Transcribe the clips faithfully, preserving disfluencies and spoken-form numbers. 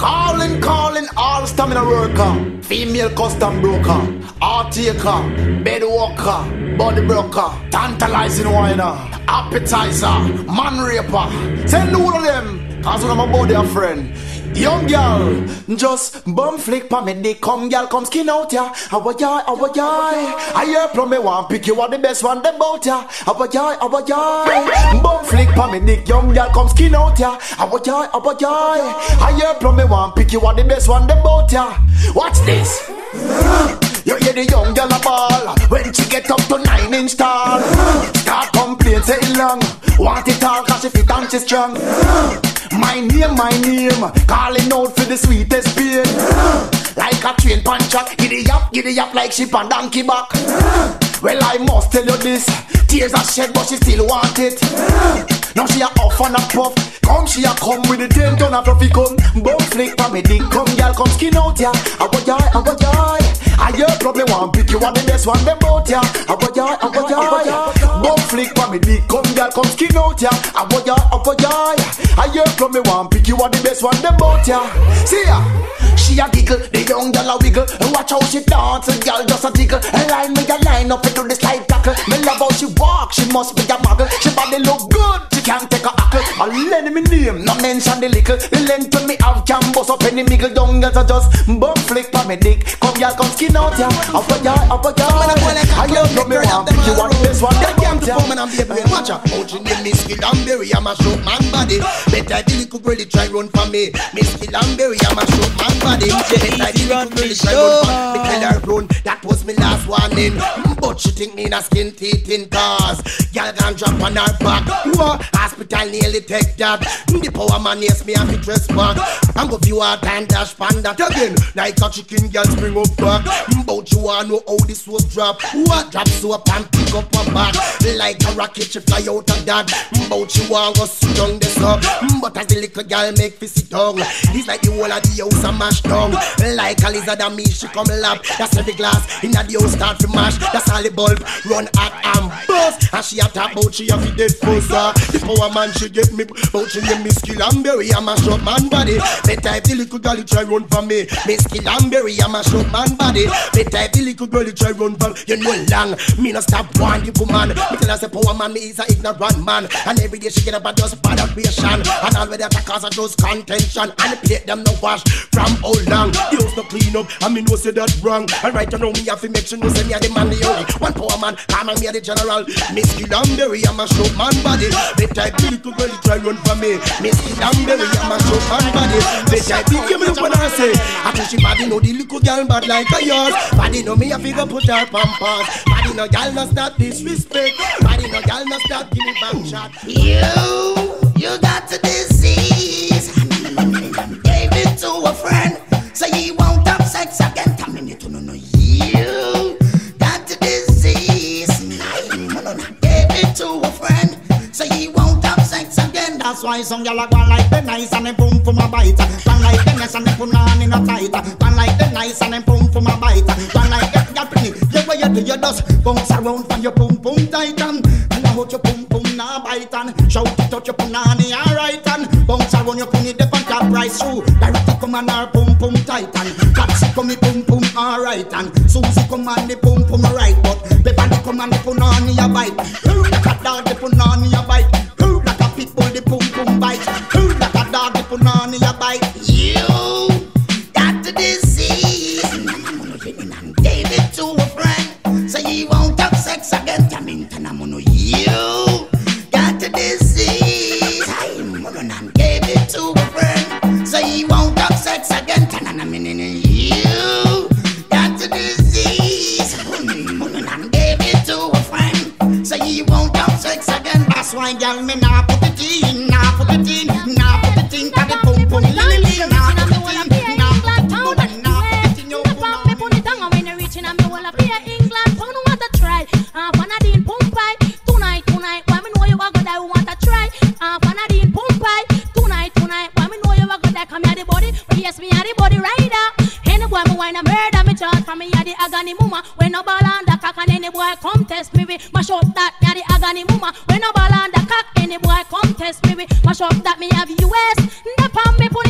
Calling, calling all stamina worker, female custom broker, art taker, bed walker, body broker, tantalizing whiner, appetizer, man raper. Send all of them, cause when I'm a body a friend. Young girl, just bum flick pa me dick. Come girl, come skin out ya. Our joy, our joy. I hear from me one pick you are the best one them bout ya. Our joy, our joy. Bum flick pa me dick. Young girl, come skin out ya. Our joy, our joy. I hear from me one pick you are the best one them bout ya. Watch this. You hear the young girl a ball when she get up to nine inch tall. Start complain, say it long. Want it all cause she fit and she strong. My name, my name, calling out for the sweetest pain. Like a train puncher, giddy up, giddy up like sheep and donkey back. Well, I must tell you this, tears are shed but she still want it. Now she a off and a puff, come she a come with the ten ton of fluffy come. Bum flick for me dick, come girl, come skin out ya. I go joy, I go joy. I hear probably one pick you are the best one them bout ya. I go joy, I go joy. Bum flick for me dick, come girl, come skin out ya. I go joy, I go joy. I hear from me one pick you are the best one them bout ya. See ya. She a giggle, the young girl a wiggle. Watch how she dance, the girl just a tickle. And line me a line up into the slide tackle. Me love how she walk, she must be a muggle. She body look good, she can't take a hackle. I'll lend me name, no mention the lickle. The length when me have can bust up any miggle. Young girls are just bum flick for me dick. Come girl, come skin out ya. Up a yard, up a yard. I love from me one pick you want this one. They can't tell me I'm baby. Watch out, out in the Miss Killamberry, I'm a show man body. Better the little girl try run for me. Miss Killamberry, I'm a show man body. Better the little girl try run for me. Tell her run, that was my last warning. But she think me na skin teeth in cars. Girl can drop on her back. Whoa, hospital nearly take that. The power man yes me have to dress back. I'm go view her time dash pan that again. Like a chicken girl spring up back. But you wanna know how this was drop. What drop soap and pick up her back. Like a rocket she fly out of that. But you wanna go sit down this up. But as the little girl make me sit down. It's like the whole of the house a mash down. Like a lizard and me she come lap. That's every glass in the house start to mash. That's all the bulb run at and bust. And she a talk about she a fi dead fuzzer. The power man she get me. But she name Miss Killamberry, I'm a short man body. Better if the little girl try run for me. Miss Killamberry, I'm a short man body. Better if the little girl try run for me. You know long, me no stop one the woman. Me tell her say power man, me is a ignorant man. And every day she get up and just bad creation. And all where the attackers are just contention. And the plate them no wash from how long. The house no clean up, and me no say that wrong. And right now me have to make sure no say me a the man the only one power man, come and me a the general. Miss Killamberry, I'm a short man body. Better if the little girl try run for me. Miss Killamberry, I'm a short man body. Better if you give me what I say. I think she body know the little girl bad like a yours. Body know me a figure put her pampas. Body know y'all no stop disrespect. Body know y'all no stop give me back shot. You, you got the disease. Gave it to a friend, so you won't have sex again. Tell me to know no. You got the disease. Gave it to a friend, so you won't have sex again. That's why some y'all go like the nice and them boom for my bite. One like the nice and them put on in a tight. One like the nice and them boom for my bite. One like the y'all pretty. You way you do your dust bounce around from your boom boom tight and and I hold your boom boom na bite and shout to touch your punani alright and bounce around your punny the front top right through. Directly come on our boom boom tight and Patsy come me boom boom alright and Susie come on the boom boom right but Beverly come on the punani a bite. Who like a dog the punani a bite? Who like a people the boom boom bite? Who like a dog the punani a bite? You got the disease. Gave it to a friend, so you won't have sex again. You got the disease. Gave it to a friend, so you won't have sex again. You got the disease. Gave it to a friend, so you won't have sex again. That's why y'all me nah put it in, nah put it in, nah put it in, 'cause the pum pum lily, nah put it in, nah put it in, nah put it in your pum. Me put it on when you reaching and me wanna be in England. Pon want to try, ah, Panadine pump pie tonight, tonight. Why me know you a go there want to try, ah, Panadine pump pie tonight, tonight. Why me know you a go there come here the body, yes me a the body rider. Any boy me wine a murder me charge for me a the agony mama. When no ball on the cock and any boy come test me, we mash up that me a the agony mama. When no ball on the cock, any boy come test me, we mash up that me have U S. The palm me put it on.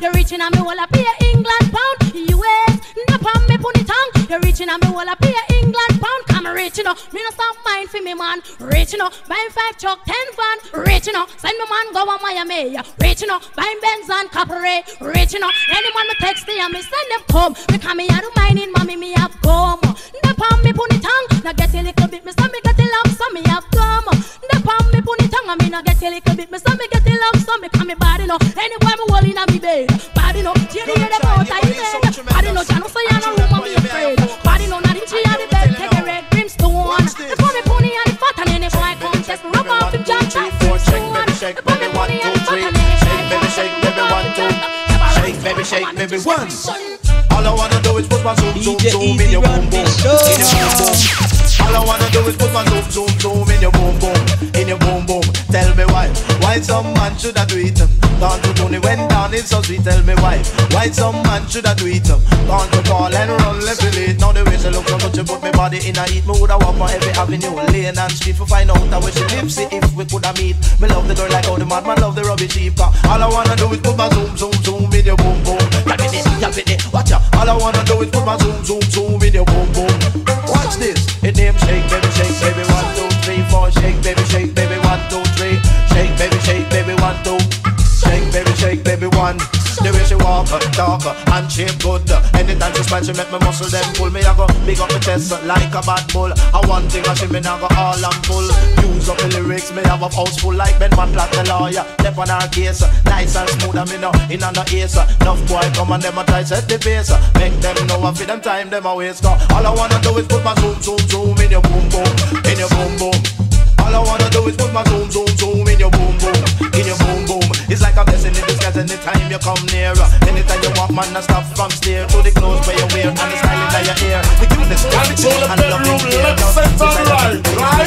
You're reaching on me wall up here, England pound. U S, no palm me put it on. You're reaching on me wall up here, England pound. Come reaching up, me no stop mind for me man. Reaching up, buying five truck, ten van. Reaching up, send me man go on Miami. Reaching up, buying Benz and Capri. Reaching up, anyone me text me and me send them come. Me come me out of mining, mommy me have come. No palm me put it on. Now get a little bit, me so me get a lump, so me have come. No palm me put it on, I me now get a little bit, me so me get a lump, so me come me body no. Anywhere me wall in a me bed. Body no, Jenny hear the boat I said. Body no, Jano say I no room and me afraid. Body no, not in she on the bed, take a red brimstone. The funny pony and the fat and any boy come test me. Rub off him jump like brimstone. Shake, baby, one, two, three. Shake, baby, shake, baby, one, two. Shake, baby, shake, baby, one. All I wanna do is put my zoom, zoom, zoom in your boom, boom, in your boom, boom. All I wanna do is put my zoom, zoom, zoom in your boom, boom, in your boom, boom. Tell me why, why some man should I do it? Gone to Tony went down, it's so sweet. Tell me why, why some man should I do it? Gone to Paul and run, let me late. Now the way she look so good, she put me body in a heat. Me woulda walk on every avenue, lane and street to find out how where she lives. See if we coulda meet. Me love the girl like how the madman love the rubbish sheep. All I wanna do is put my zoom, zoom, zoom in your boom, boom. Tap it in, tap it in, watch out. All I wanna do is put my zoom, zoom, zoom in your boom, boom. Watch this, it name shake, baby, shake, baby, one, two, three, four. Shake, baby, shake, baby, one, two, three. Shake, baby, shake, baby, one, two. Shake, baby, shake, baby, one. The way she walk, talk, and shape good. Anytime she smile, she make me muscle them pull. Me I go big up my chest like a bad bull. And one thing I she me now go all and full. Use up the lyrics, me have a house full like Ben Van Platt the lawyer. Left on our case, nice and smooth and me no in on the ace. Enough boy come and them a try set the pace. Make them know I feed them time, them a waste. All I wanna do is put my zoom, zoom, zoom in your boom, boom, in your boom, boom. All I wanna do is put my zoom, zoom, zoom in your boom, boom, in your boom, boom. It's like a blessing in disguise anytime you come near. Anytime you walk, man, I stop from stare to the clothes where you wear and the styling that you hear. The cuteness, control the bedroom, left, center, right, right.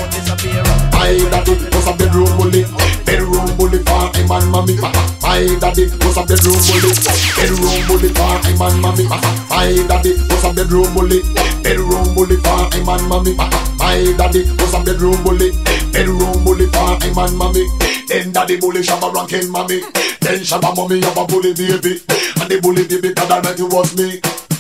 My daddy was a bedroom bully, bedroom bully for him and mommy. My daddy was a bedroom bully, bedroom bully for him and mommy. My daddy was a bedroom bully, bedroom bully for him and mommy. My daddy was a bedroom bully, bedroom bully for him and mommy. Then daddy bully shabba ranking mommy. Then shabba mommy have a bully baby, and the bully baby God Almighty was me.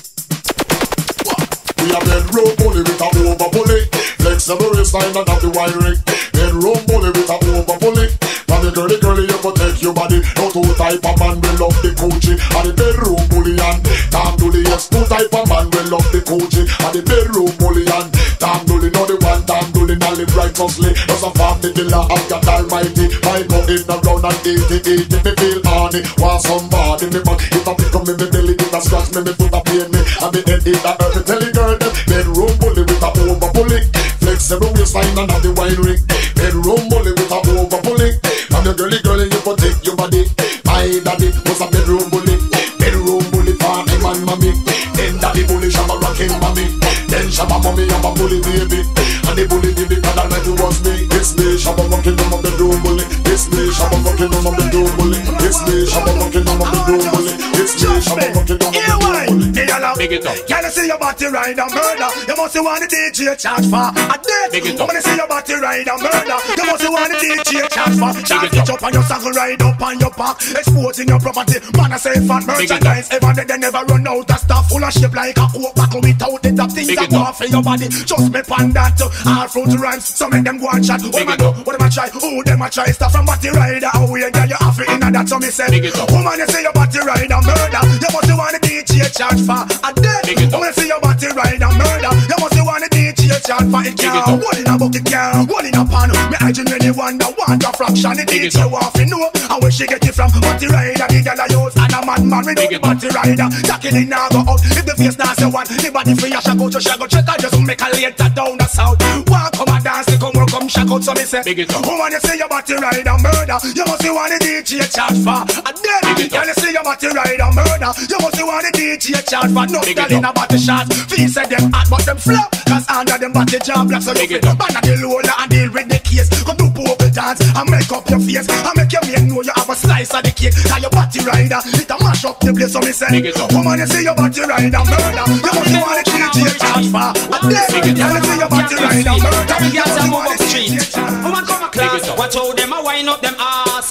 We have bedroom bully with a over bully, flexible waistline and have the wiring. Bedroom bully with a over bully. And the girly girly you protect your body. No two type of man will love the coochie. And the bedroom bully and Tam Dooley. Yes, two type of man will love the coochie. And the bedroom bully and Tam Dooley. No the one Tam Dooley now live righteously. Just a family killer of God Almighty. I go in around and eighty eighty. Me feel horny. Want somebody me back. If I pick up me me belly, it a scratch me, me foot a pain me. And me head it a hurt me. Tell the girl them bedroom bully with a over bully. Flexible waistline and have the wine ring. Bedroom bully with a over bully. And the girly girly you protect your body. My daddy was a bedroom bully, bedroom bully for him and mommy. Then daddy bully shabba rocking mommy. Then shabba mommy have a bully baby. And the bully baby God Almighty was me. It's me shabba rocking on my bedroom bully. It's me shabba rocking on my bedroom bully. It's me shabba rocking on my bedroom bully. It's me shabba rocking on my bedroom bully. Big it up. Can you see your body ride and murder? You must want the D J charge for a death. I'm gonna see your body ride and murder. You must want the D J charge for. Charge it up on your saddle, ride up on your back, exposing your property. Man, I say fat merchandise. Ever they, they never run out of stuff full of shape like a coke buckle without the top things that go off in your body. Just me pan that. All fruit rhymes, so make them go and chat. What am I do? What am I try? Who them I try? Stuff from body rider. How we get you off it in that? So me say, woman, you see your body ride and murder. You must want the D J charge for a death. I'm gonna see your body ride and murder. You must want the D J charge for it. Can't one in a bucket, can't one in a pan. Me I genuinely wonder want a fraction. The D J off you know. And where she get it from? Body rider, the girl I use. And a man man with the body rider. Jacking it now go out. If the face now say one, the body free, I shall go to shall go check. I just make a later down the south. Walk come a dance, they come work, come shack out. So me say, woman, you see your body rider murder. You must want the D J charge for a dead. Girl, you see your body rider murder. You must want the D J charge for no girl in a body shot. Feel say them hot but them flop. Cause under them body jam black. So you fit ban at the lola and deal with the case. Come do poker dance and make up your face. And make your man know you have a slice of the cake. Cause your body rider, it a mash up the place. So me say, woman, you see your body rider murder. You must want the D J charge for a dead. Girl, you see your body rider murder. Woman come a class, watch how them a wind up them ass.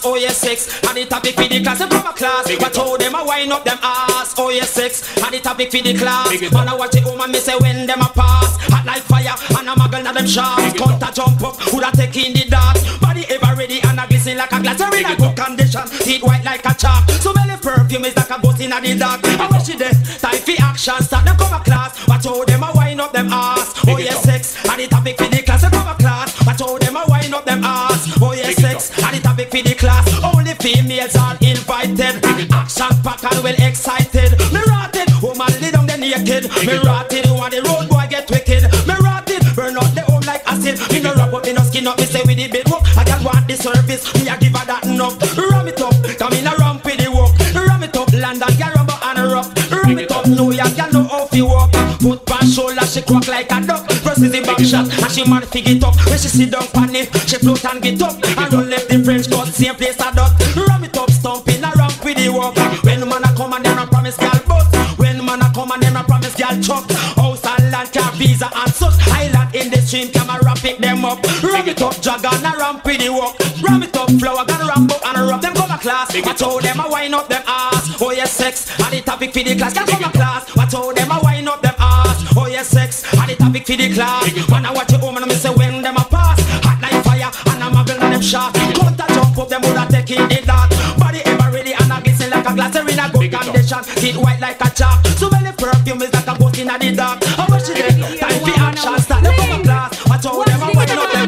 oh yes six. And the topic for the class, I come a class. I told them I wind up them ass, oh yes six. And the topic for the class. Man I watch it home and me say when them a pass. Hot like fire and I'm a girl at them shots. Counter jump up, would I take in the dart. Body ever ready and I glisten like a glass. They're in a good condition, teeth white like a chalk. So many perfume is like a ghost in the dark. I watch it there, time for action. Start them come a class. Watch how them a wind up them ass, oh yes six. And the topic for the class, I come a class. Watch how them a wind up them ass, oh yes six. And the topic for the class, only females are invited. Action pack and well excited. Me rotted, woman lay down the naked. Me rotted, when the road boy get wicked. Me rotted, burn out the home like acid. Me no wrap up, me no skin up, me say with the bed work. I just want the service, me a give her that enough. Ram it up, come in a ramp with the work. Ram it up, London, girl rubber and rough. Ram it up, New York, girl know how to walk. Put pan shoulder, she quack like a duck. Versus the back shot, and she mad fig it up. When she sit down pan it, she float and get up. And don't let the French cut, same place a duck. Ram it up, stomp in a ramp with the walk. When man a come and them a promise girl bus. When man a come and them a promise girl chuck. House and land, car, visa and such. Island in the stream, camera pick them up. Ram it up, jog and a ramp with the walk. Ram it up, flower, gonna ramp up and a rub. Them come a class, watch how them a wind up them ass. Oh yes sex, and the topic for the class. Can come a class, watch how them a wind up them ass. Oh yes sex, and the topic for the class. When I watch it home and me say when them a pass. Hot like fire and I'm a build on them shot. Counter jump up them woulda taking the dart. Body ever ready and I glisten like a glass. They're in a good condition, teeth white like a chalk. So many perfume is like a ghost in the dark. How much is it? Time for action, start them come a class. Watch how them a wind up them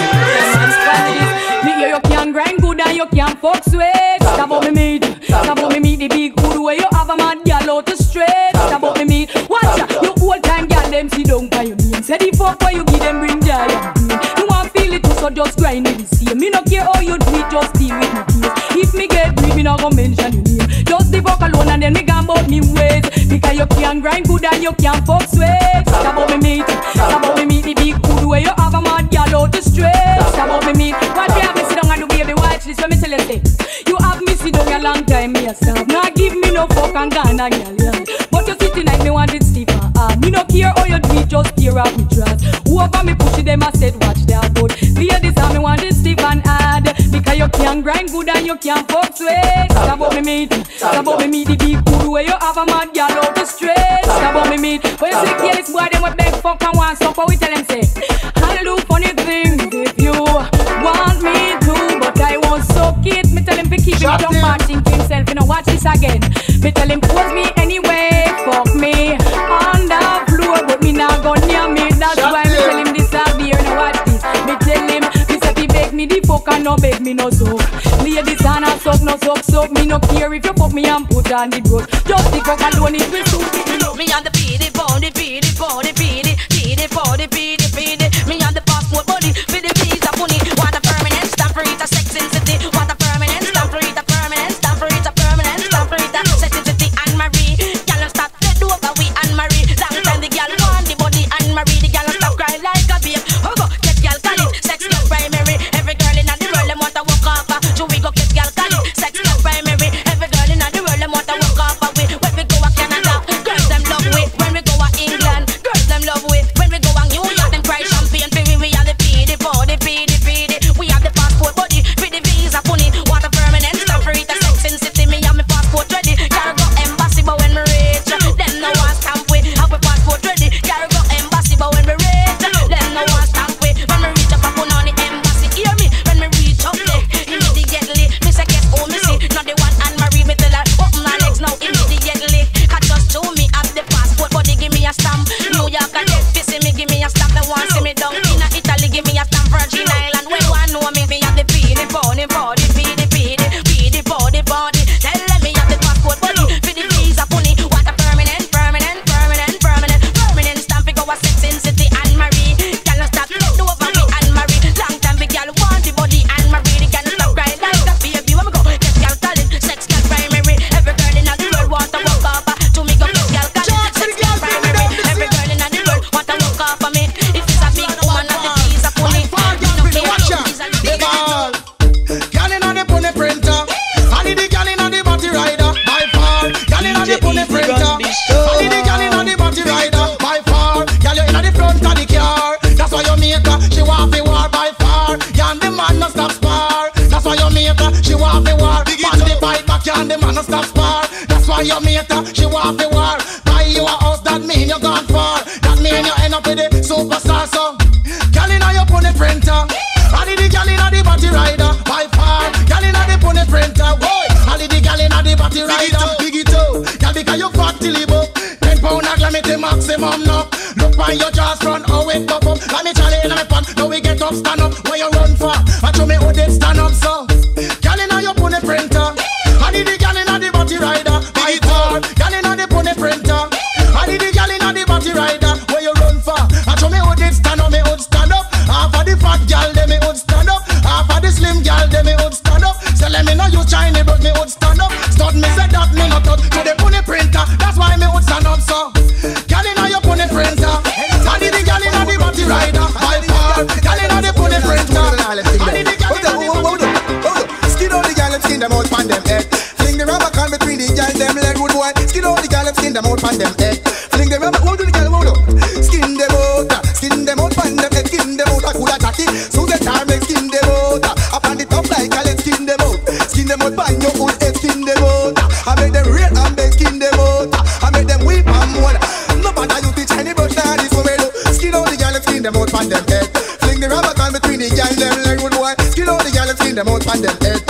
ass. Me hear you can grind good and you can fuck sweet. Stop about me meat, stop about me meat. The big hood where you have a mad girl out the straight. Stop about me meat. Watch ya, you old time girl them sit down by your name. Say the fuck where you give them bring joy. You want feel it too, so just grind with the same. Me no care how you do it, just deal with me case. If me get breed, me no go mention your name. Just the fuck alone and then me gone about me ways. Because you can grind good and you can fuck sweet. Stop about me meat, stop about me meat. The big hood where you have a mad girl out the straight. Stop about me meat. What you have me sit down and do baby watch this when me tell you say. You have me sit down a long time, me a stop. Now give me no fuck and gone and girl, yeah. But you sitting like me want it stiff and hard. Me no care how you do it, just tear off me dress. Whoever me push it, them a said watch that good. Ladies and me want it stiff and hard. Because you can grind good and you can fuck sweet. Stop about me meat, stop about me meat. The big food where you have a mad girl out the straight. Stop about me meat. When you see careless boy, them a beg fuck and want stuff. What we tell them say? I'll do funny things if you want me to, but I won't suck it. Me tell him to keep him jump and think to himself, you know, watch this again. Me tell him pose me anyway, fuck me on the floor, but me not go near me. That's Shut why me tell him this a beer, now watch this. Me tell him, me say he beg me the fuck and no beg me no soak. Ladies and a suck, no suck, suck. Me no care if you fuck me and put on the brush. Just the fuck alone, it will suit me. Me on the pity, body, pity, body, pity, pity, body, pity, pity. Me on the passport body, for the visa money. Want a permanent stamp for it, a sex in city. Want a permanent stamp for it, a permanent stamp for it, a permanent stamp for it, a sex in city. Anne Marie, girl stop dead over we Anne Marie. Long time the girl want the body Anne Marie. The girl stop cry like a babe. Oh go get girl call it, sex girl primary. Every girl in the world them want to walk off. So we go get girl call it, sex girl primary. Every girl in the world them want to walk off. We when we go a Canada, girls them love we. When we go a England, girls them love we. When we go a New York, them cry champagne for we. We have the P D body, P D, P D. We have the passport body, for the visa money. Want a permanent stamp for it, a sex in city. Me have my passport ready. Gotta go embassy, but when we reach, them no want stamp we. Have my passport ready. Gotta go embassy, but when we reach, them no want stamp we. When we reach up, I put on the embassy. Hear me? When we reach up there, immediately me say guess who me see? Not the one Anne Marie. Me tell her open my legs now immediately. Cause just show me have the passport, but they give me a stamp. New York and dead pissing me, give me a stamp. They want see me down in a Italy, give me a stamp. Virgin Island, when one know me, me have the P D body, body, P D, P D, P D body, body. Tell them me have the passport body, for the visa money. Want a permanent, permanent, permanent, permanent, permanent stamp. We go a sex in city, Anne Marie. Girl no stop, let over me, Anne Marie. Long time the girl want the body, Anne Marie. The girl no stop crying like a baby. When we go get girl calling, sex girl primary. Every girl in the world want to walk off. To me go get girl calling, sex girl primary. Every girl in the world want to walk off of me. If it's a big woman, not the visa money. Me no care how easily big Girl inna the pony printer, I need the girl inna the body rider. By far, girl inna the pony printer, I need the girl inna the body rider. By far, girl you inna the front of the car. That's why you make her, she want fi war by far. You and the man no stop spar. That's why you make her, she want can the man no stop spar. That's why your mate her, she want the war. Buy you a house, that mean you gone far. That mean you end up with the superstar. So, girl inna your pony printer. I did the girl inna the body rider. By far, girl inna the pony printer. Boy, I did the girl inna the body rider. Big it up, girl because you fat till you buck. Ten pound a glam it the maximum now. Look on your jaws front, how it pop up. Let me Charlie inna my pan. Now we get up, stand up. Where you run for? I show me how they stand up. So, girl inna your pony printer. I did the girl inna the body rider. By far, girl inna the pony printer. I did the girl inna the body rider. Where you run for? I show me how they stand up. Me would stand up. Half of the fat girl, they me would stand up. Half of the slim girl, they me would stand up. So let me know you shiny, but me would stand up. Start me say that me not touch to the pony printer. That's why me would stand up. So, girl inna your pony printer. I did the girl inna the body rider. By far, girl inna the pony printer. I did the girl inna the body rider. Skin out the girl and skin them out pan them head. Fling the rubber can between the girl them leg wood boy. Skin out the girl and skin them out pan them head. Fling the rubber, hold the girl, hold up. Skin them out, skin them out pan them head. Skin them out, I could attack it. So the time make skin them out. Up on the top like I let skin them out. Skin them out pan your own head, skin them out. I make them real and make skin them out. I make them weep and moan. No matter you teach any brush now this way do. Skin out the girl and skin them out pan them head. Fling the rubber can between the girl them leg wood boy. Skin out the girl and skin them out pan them head.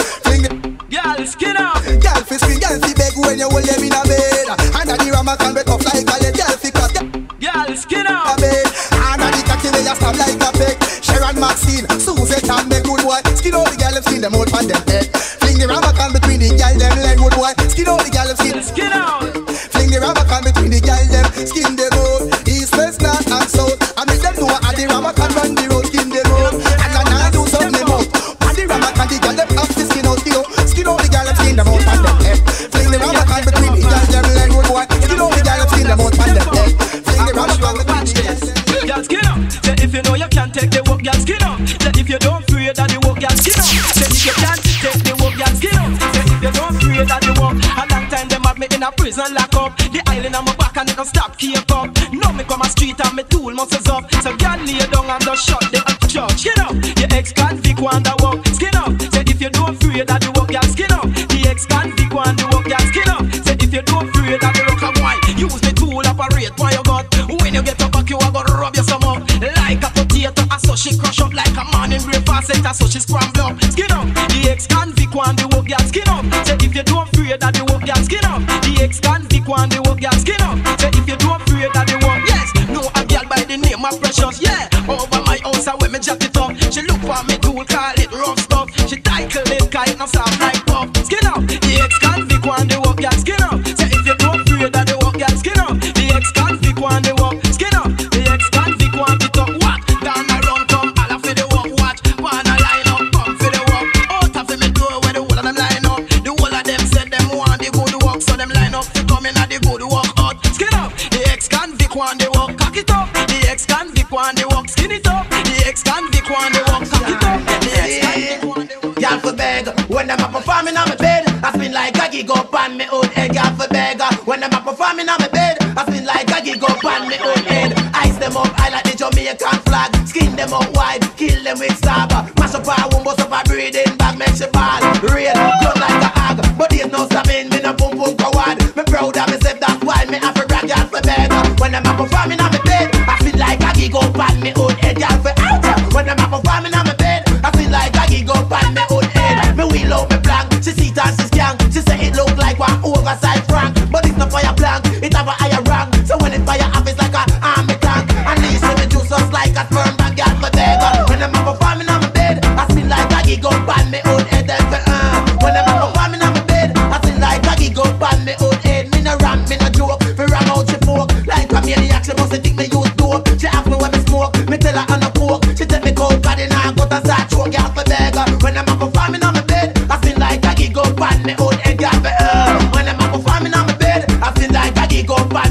Girl, skin up. Girl fi scream, girl fi beg when you hold them in a bed. Under the rama can be tough like a lead. Girl fi cut, girl, skin up. A bed. Under the cocky where you stab like a peg. Sharon Maxine, Suzette and Meg good boy. Skin out the girl and skin them out pan them head. Fling the rama can between the girl them leg good boy. Skin out the girl and skin. Skin out. Fling the rama can between the girl them. Skin them out. East, west, north and south. I make them know how the rama can run the road. Skin them out. And I now do something out. And the rama can the girl them have to skin out. Skin out. Skin out the girl and skin them out pan them head. Fling the rama can between the girl them leg good boy. Skin out the girl and skin them out pan them head. Fling the rama can between the girl. Girl, skin up. Say if you know you can't take the work, girl, skin up. Say if you don't fear that the work, girl, skin up. Say if you can't take the work, girl, skin up. Say if you don't fear that the work. A long time them have me in a prison lock up. The island on my back and it don't stop keep up. Now me come a street and me tool muscles up. So girl lay down and just shut the church. Skin up. Your ex-convict want to walk. Skin up. Say if you don't fear that the work, girl, skin up. The ex-convict want to walk, girl, skin up. Say if you don't fear that the rock and wine. Use the tool operate for your gut. When you get up back you are gonna rub your some up. Like a potato, I saw she crush up like a man in grey facet, I saw she scramble up. Skin up, the ex-convict want the work, girl, skin up. Say if you don't fear that the work, girl, skin up. The ex-convict want the work, girl, skin up. Say if you don't fear that the work, yes. No a girl by the name of Precious, yeah. Over my house I wear me jacket up. She look for me tool, call it rough stuff. She title it, call it no soft like pop. Skin up, the ex-convict want the work, girl, skin up. Say if you don't fear that the work, girl, skin up. The ex-convict want the work, skin up. The ex-convict want it up, what? Down around come, all of the work, watch. Wanna line up, come for the work. Out of the door where the whole of them line up. The whole of them said them want the good work, so them line up to come in at the good work out. Skin up, the ex-convict want the work, cock it up. The ex-convict want the work, skin it up. The ex-convict want the work, cock it up. The ex-convict want the work. Y'all for beg when them a performing on my bed. I spin like a gig up on me own head. Y'all for beg when them a performing on my bed. I spin like a gig up on me own head. Ice them up, I like the Jamaican flag. Skin them up wide, kill them with stabber. Mash up a womb, bust up a breathing bag, make she ball. Real, gun like a hog, but there's no stopping me no boom boom coward. Me proud of myself, that's why me have to brag. Y'all for beg when them a performing on my bed. I feel like a gig up on me own head. Y'all for out when them a performing on my bed. I feel like a gig up on me own head. Me wheel out me plank, she see it and she scan. She say it look like one oversized frank, but it's not fire plank, it have a higher rank. So when it fire up, it's like a army tank. And these me juice us like a sperm bank. Y'all for beg when them a performing on my bed. I feel like a gig up on me own head. Uh, when them a performing on my bed, I feel like a gig up on me own head. Me no ram, me no joke, me ram out she fork. Like a maniac, she must think me use dope. She ask me when me smoke, me tell her on a coke. She take me cold, cause then I got a start choke. Y'all for beg when them a performing on my bed. I feel like a gig up on me own head. Y'all for uh, when them a performing on my bed. I feel like a gig up on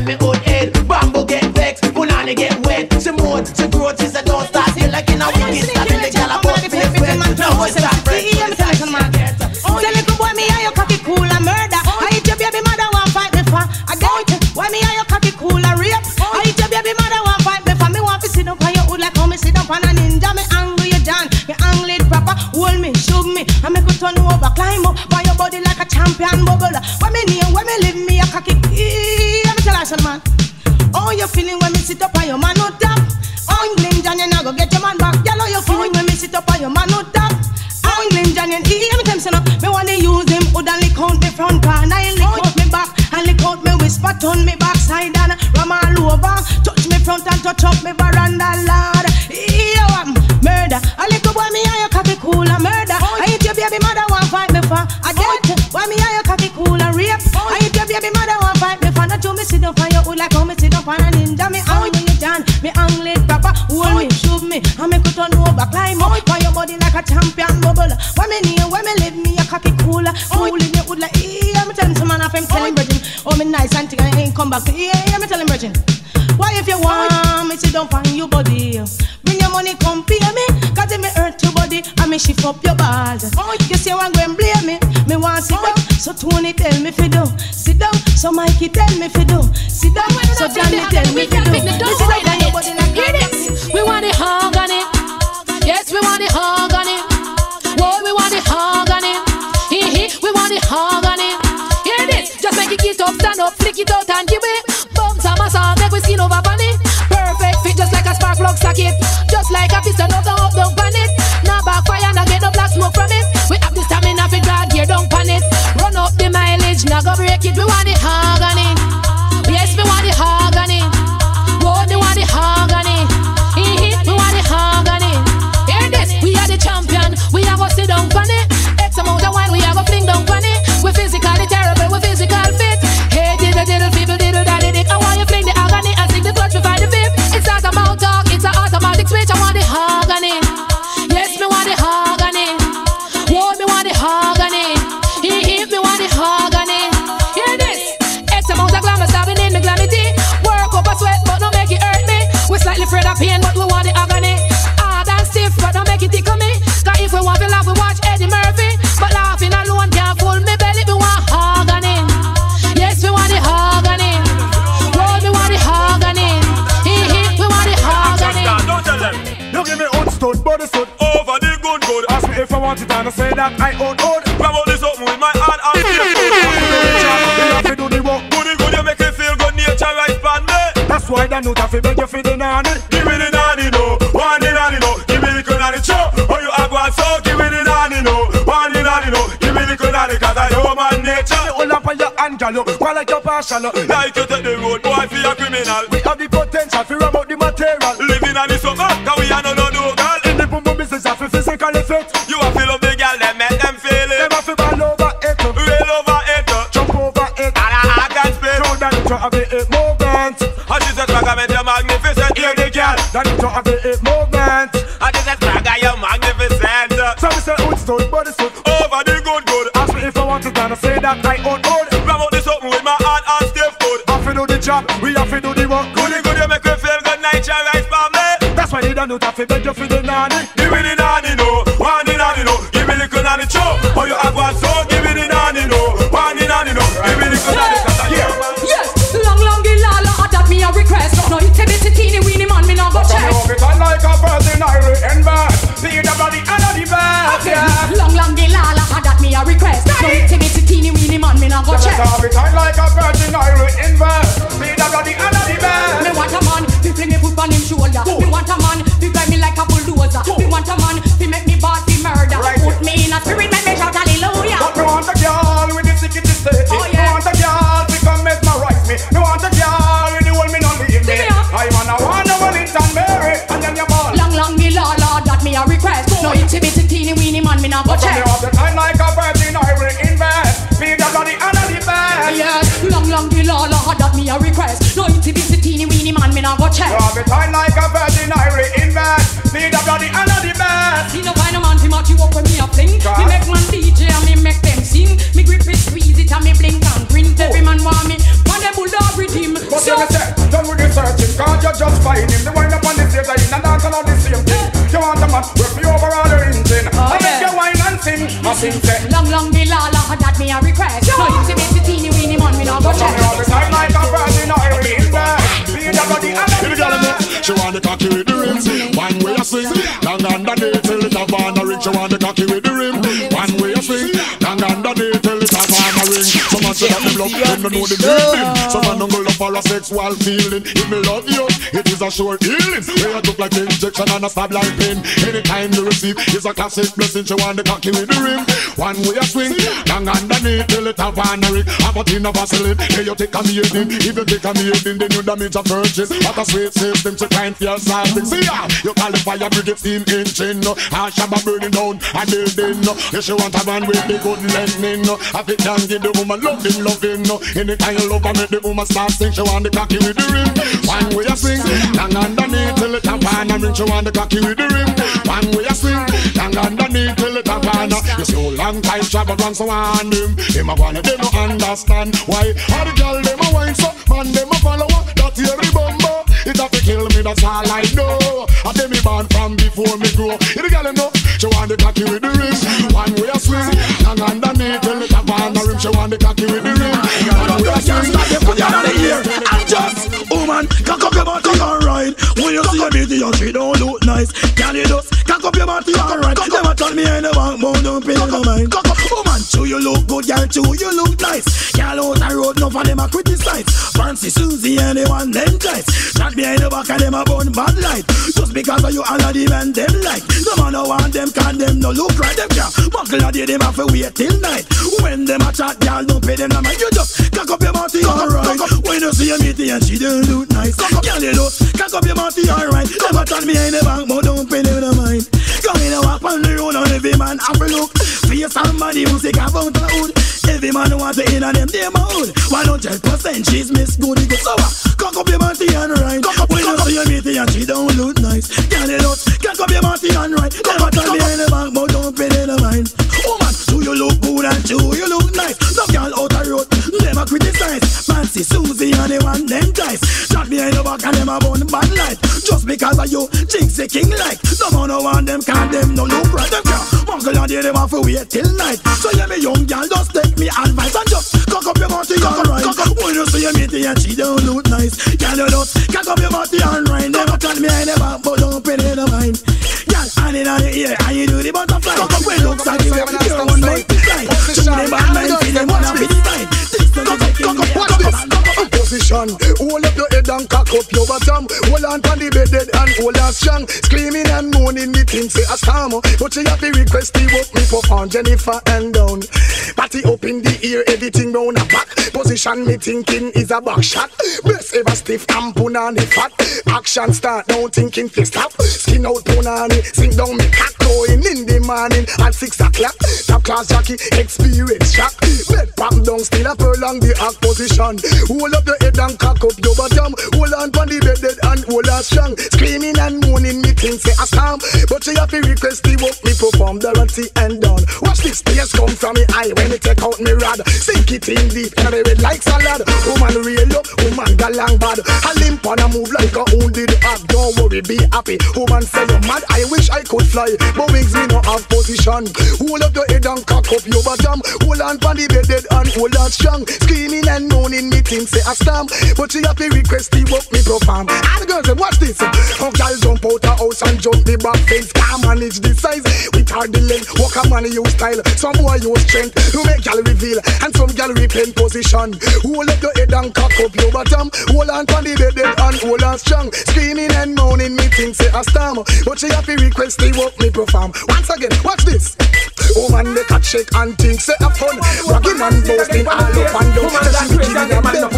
a champion bubble. When me near, when me live me a cocky. Let me tell you something, man. Oh, you feeling when me sit up on your man no tap? Oh, England John, you go get your man back. You know you feeling when me sit up on your man no tap? Oh, England John, you hear me tell you something. Me want to use him, would and lick out me front corner, and lick out me back, and lick out me whisper, turn me backside and ram all over. Touch me front and touch up me veranda, Lord. Yo, I'm murder. A little boy me and your cocky cool and murder. I hit your baby mother want fight me for a death. Why me and your cocky cool and rape? I hit your baby mother want fight me for. Not to me sit up on your hood like how me sit up on a ninja. Me how you done? Me angle proper, hold me, shove me, and me could turn over, climb up for your body like a champion bubble. When me near, when me live me a cocky cool, cool in your hood like yeah. Me tell him some man of him tell him virgin. Oh me nice and thing and ain't come back. Yeah, me tell him virgin. Why if you want me sit down on your body? Bring your money, come pay me. Cause if me hurt your body, I me shift up your balls. Oh, you say you want go and blame me. Me want sit down, so Tony tell me fi do. Sit down, so Mikey tell me fi do. Sit down, so Johnny tell me fi do. Me sit down on your body like this. We want the hug on it. Yes, we want the hug on it. Whoa, we want the hug on it. Hee hee, we want the hug on it. Hear this, just make it get up, stand up, flick it out and give it. Bumps on my song, make we skin over on it. Perfect fit, just like a spark plug socket. Just like a piston up, down, up, down, pan it. Now backfire, now get no black smoke from it. We have the stamina for drag gear, don't pan it. Run up the mileage, now go break it. We want the hog on it. Yes, we want the hog on it. Whoa, we want the hog on it. Hee-hee, we want the hog on it. Hear this, we are the champion. We are go sit down pan it. X amount of wine, we are go fling down pan it. We physically terrible, we physical fit. Hey, diddle, diddle, people, diddle, daddy, dick. I want you fling the agony and sing the clutch, we find the fifth. It's not a mouth talk, it's an automatic switch. I want the hog on it. Yes, me want the hog on it. Whoa, me want the hog on it. He hit me want the hog on it. Hear this? X amount of glamour stabbing in me glamity. Work up a sweat, but don't make it hurt me. We slightly afraid of pain, but we want the agony. Hard and stiff, but don't make it tickle me. Cause if we want to laugh, we watch Eddie Murphy. But laughing alone can't fool me belly. We want hog on it. Yes, we want the hog on it. Whoa, we want the hog on it. He hit, we want the hog on it. Don't tell them. You give me old stud, body stud, over the good good. Ask me if I want it and I say that I own old. Grab all this up with my hand and feel good. You have to do the work. Goody good, you make me feel good. Nature right pan me. That's why the note I feel beg you for the nanny. Give me the nanny no, one the nanny no. Give me the good nanny show. Oh you are going so. Give me the nanny no, one the nanny no. Give me the good nanny cause I human nature. Hold up on your hand, girl. While like your passion. Like you take the road, boy, for your criminal. We have the potential to ram out the material. Living on the summer, cause we are no no no girl. In the boom boom business, I feel physically fit. You have feel of the girl, them make them feel it. Them have to ball over it, rail over it, jump over it, and I can spin. Throw that into a bit it movement. And she said, "Swagger, you're magnificent." Hear the girl, that into a bit it movement. And she said, "Swagger, you're magnificent." So we say, "Old stood, body stood, over the good good." Ask me if I want it, and I say that I own old. Grab out this open with my hand and stiff foot. Have to do the job, we have to do the work. Goody good, you make me feel good, night your right for me. That's why you don't know that fi beg you for the nanny. Give me the nanny no, one the nanny no. Give me the good nanny show. Oh you have one so. Give me the nanny no, one the nanny no. Give me the good nanny show. Yeah. Yes, long long the lala, that me a request. No, it's a bit teeny weeny man, me not go check. I it on like a virgin Irish invert. See the body and the best. Yeah. Long long the lala, that me a request. No, it's a bit teeny weeny man, me not go check. I it on like a virgin Irish invert. See the body and the best. Me want a man, fi fling me foot on him shoulder. Me want a man, fi drive me like a bulldozer. Me want a man, fi make me bad, fi murder. Put me in a spirit, make me shout hallelujah. But me want a girl with the sickity state. Oh yeah. Me want a girl fi come mesmerize me. Me want a girl with the whole me not leave me. I wanna want a Wellington Mary and then your ball. Long long the lala, that me a request. No itty bitty teeny weeny man, me not go check. Me have the time like a virgin Irish invest. Be the bloody and the best. Yes, long long the lala, that me a request. No itty bitty teeny weeny man, me not go check. You have the time like a virgin Irish invest. Be the bloody and the best. See no kind of man to match you up when me a fling. Me make man D J and me make them sing. Me grip it, squeeze it and me blink and print. Every man want me, want them bulldog rhythm. But so, you say, done with the searching, can't you just find him? The wind up on the same line and dance on the same thing. You want a man, work me over all the engine. Oh, I make yeah. you wine and sing, I sing say. Long long the lala, that me a request. No itty bitty teeny weeny man, me not go check. Me have the time like a virgin Irish invest. Be the bloody and the best. She want the cocky with the rims. One way I swing, long underneath till it have on the ring. She want the cocky with the rim. One way I swing, long underneath till it have on them love, them don't know the meaning. Some man don't go love for a sexual feeling. If me love you, it is a sure healing. Where you look like injection and a stab like pain. Anytime you receive, it's a classic blessing. She want the cocky with the rim. One way a swing, long underneath till it have an ring. Have a tin of Vaseline, hey you take a maiden. If you take a maiden, then you damage a virgin. What a sweet system to try and feel something. See ya, you qualify a brigade steam engine. And Shabba burning down a building. If you want a man with the good lightning, if it can give the woman loving, loving. Anytime you love her, make the woman start sing. She want the cocky with the rim. One way a swing, long underneath till it have an ring. She want the cocky with the rim. One way a swing, long underneath till it have an. You see how long time Shabba runs so on him. Him a wanna, they don't understand why. All the girl them a wine so, man them a follow. That every bumbo, it have to kill me, that's all I know. I tell me born from before me grow. If the girl them know, she want the cocky with the ring. One way a swing, long underneath till it have an rim. She want the cocky with the ring. One way a swing, put you out of here. I'm just, oh man, cock up your body alright. When you see a beauty, your tree don't look nice. Can you just cock up your body alright? Never tell me in the bank, but don't pay no mind. Cock up, oh man, too you look good, girl, too you look nice. Girl out the road, no for them a criticize. Fancy Susie and they want them guys. Shot behind the back and them a burn bad light. Just because of you all of the men them like. No man no want them, can them no look right. Them can't muckle a day, them have to wait till night. When them a chat, girl, don't pay them no mind. You just cock up your body alright. When you see a meeting and she don't look nice. Girl, you know, cock up your body alright. Never tell me in the bank, but don't pay them no mind. Come in and walk on the road and every man have a look. Face somebody who say about the hood. Every man want to in on them, they my hood. one hundred percent she's Miss Goody Good. So uh, cock up your body and right. When you see a meeting and she don't look nice. Girl, you know, cock up your body and right. Never tell me in the bank, but don't pay them no mind. Oh man, do you look good and do you look nice? No girl out the road, them a criticize. Fancy Susie and they want them guys. Shot me in the back and them a burn bad light. Just because of you, jinx the king like. No man no want them, can them no look right. Them can't muggle and they them have to wait till night. So yeah, me young girl, just take me advice and just cock up your body alright. When you see a meeting and she don't look nice. Girl, you just cock up your body alright. Never tell me I never, but don't pay no mind. Girl, hand in on the ear and you do the butterfly. When looks like you, you're one multiply. Show me the bad mind, see them wanna be fine. This doesn't take it. Watch this. Position, hold up your head and cock up your bottom. Hold on to the bed dead and hold on strong. Screaming and moaning, the thing say a storm. But you have to request the work me perform. Jennifer and down. Party up in the ear, everything round a back. Position me thinking is a back shot. Breast ever stiff and punani fat. Action start now thinking to stop. Skin out punani, sing down me cock. Going in the morning at six o'clock. Top class jockey, experience shock. Bed pop down, still up along the act position. Hold up your head and cock up your bottom. Hold on to the bed dead and hold on strong. Screaming and moaning, me think say a storm. But you have to request the work me perform. Dorothy and down. Watch this tears come from me eye when me take out me rod. Sink it in deep and I red like salad. Woman real up, woman galang bad. I limp and I move like a wounded hog. Don't worry, be happy. Woman say you're mad. I wish I could fly, but wings me no have position. Hold up your head and cock up your bottom. Hold on to the bed dead and hold on strong. Screaming and moaning, me think say a storm. But you have to request the work me perform. And the girls say, watch this. How girl jump out the house and jump the back fence. Can't manage the size. With hard the length. Walk a man use style. Some boy use strength. You make gal reveal. And some gal repent position. Hold up your head and cock up your bottom. Hold on to the bed dead and hold on strong. Screaming and moaning, me think say a storm. But you have to request the work me perform. Once again, watch this. Oh man, make a shake and think say a fun. Bragging and boasting all up and down. She be giving them them.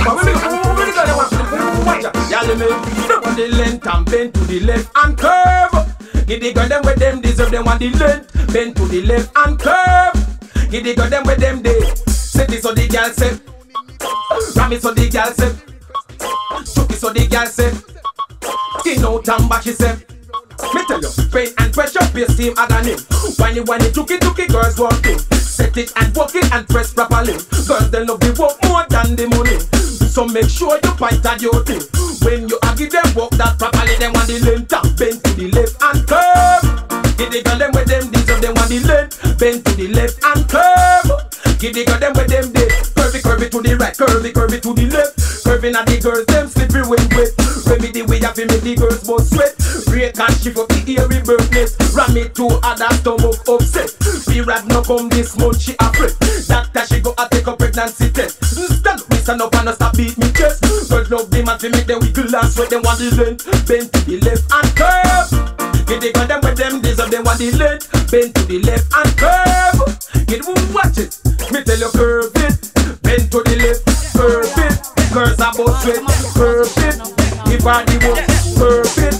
Y'all me on the length and bend to the left and curve. Give the girl them where them deserve them on the length. Bend to the left and curve. Give the girl them where them they. Set it so the girl say. Ram it so the girl say. Choke it so the girl say. Skin out and back she say. Me tell you, pain and pressure, bass team agony. Whiny whiny, tookie tookie, girls walking. Set it and walk it and press properly. Girls they love the work more than the money. So make sure you point at your thing. When you give them work that properly, them want the length and bend to the left and curve. Give the girl them with them deserve them want the length, bend to the left and curve. Give the girl them with them they curvy curvy to the right, curvy curvy to the left. Curving at the girls them slippery when wet. Remedy way you fi make the girls both sweat. Break and shift up the eerie birdness. Ram it to other stomach upset. Period no come this month she afraid. Doctor she go a take a pregnancy test. Stand stand up and stop beat me chest. Girls love them and they make them wiggle and sweat. Them want the length, bend to the left and curve. Get they got them with them deserve. Them want the length, bend to the left and curve. Get who watch it, me tell you curve it. Bend to the left, curve it. Girls about sweat, curve it. If I the work, curve it.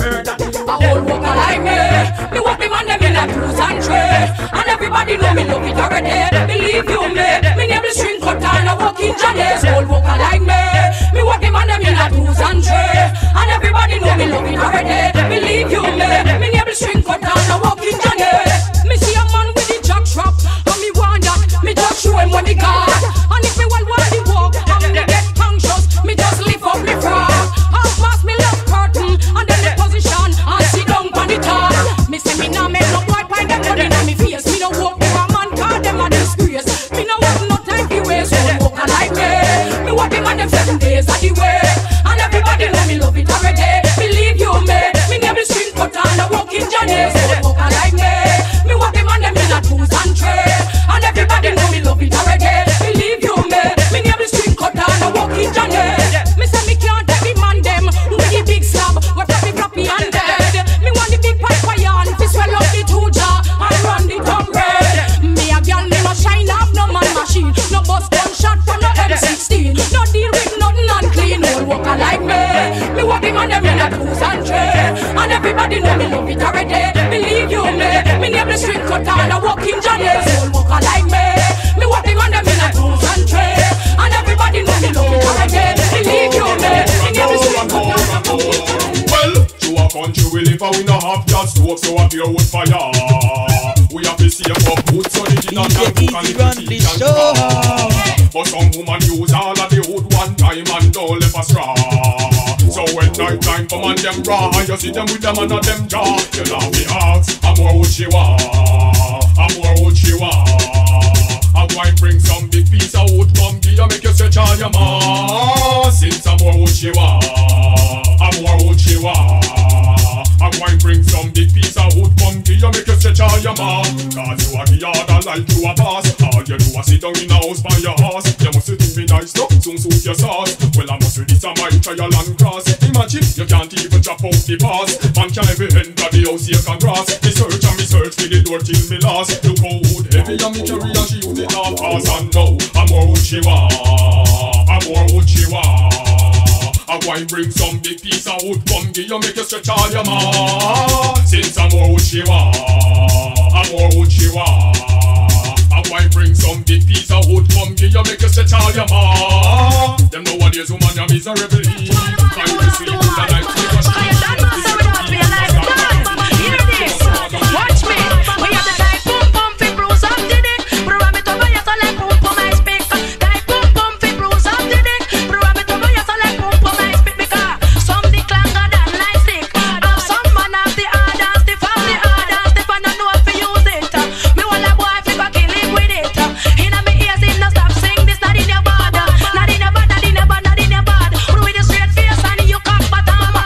A whole walker like me, me walk me man them in a cruise and tray. And everybody know me love it already. Believe you me, me name the string cut and I walk in Johnny's. Whole walker like me, me walk me man them in a cruise and tray. And everybody know me love it already. Believe you me, me name the string cut and I walk in Johnny's. Me see a man with the jack strap, and me want that, me just show him what he got. And if me well want the walk, and me get anxious, me just lift up me frog. Half mask me left curtain, and then the position, and sit down on the top. Me say me nah make no boy find them money in me face. Me no walk with a man, cause them a disgrace. Me no walk no time for waste, so walk like me. Me walk him on them seven days of the way. And everybody know me love it already. Believe you me, me never string cut and I walk in Johnny's. So walk like me, me walk him on them in a twos and tray. And everybody know me love it already. Believe you me, me never string cut and I walk in Johnny's. Me say me can't take the man them with the big slab, what floppy floppy and dead. Me want the big pipe iron, fi swell up the two jar and run the dumb red. Me a girl, me no shine off no man machine, no bust gunshot from no M sixteen, no deal with nothing unclean. Old walker like me, me walk him on them in a twos and tray. And everybody know me love it already. Believe you me, me name the string cut and I walk in Johnny's. Old walker like me, me walk him on them in a twos and tray. And everybody know me love it already. Believe you me, me name the string cut and I walk in Johnny's. Well, to a country we live and we no have gas stove, so up here wood fire. We have to see up wood so the gin and cook and the tea and car. But some woman use all of the wood one time and don't left a straw. So when night time come and them raw, you see them with them under them jaw. You love the axe, and more wood she want, and more wood she want. I go and bring some big piece of wood, come give you make you stretch all your mass. Since some more wood she want, and more wood she want. I go and bring some big piece of wood, come give you make you stretch all your mass. Cause you are the other like you a boss. All you do is sit down in a house by your horse. You must think me nice, no, soon suit your sauce. Well, I must do this on my trial and cross. Imagine, you can't even chop out the pass. Man can every enter the house here can cross. Me search and me search for the door till me lost. Look how wood heavy and me carry and she use it all pass. And now, I'm more wood she want, I'm more wood she want. I go and bring some big piece of wood, come give you make you stretch all your mass. Since I'm more wood she want, I'm more wood she want. I go and bring some big piece of wood, come give you make you stretch all your mass. Them nowadays woman you miserable. Trying to see who the life take a shot. Hear this, watch me. We have the type boom boom fi bruise up the dick. Prueba me todo ya sale pum pum I speak. Type boom boom fi bruise up the dick. Prueba me todo ya sale pum pum I speak. Because some the clanger than nice stick. Have some man have the hardest, the family hardest. If I don't know if you use it, me want a boy fi back in live with it. Inna me ears him no stop sing this not in your bad, not in your bad, not in your bad, not in your bad. With the straight face and you cock bottom.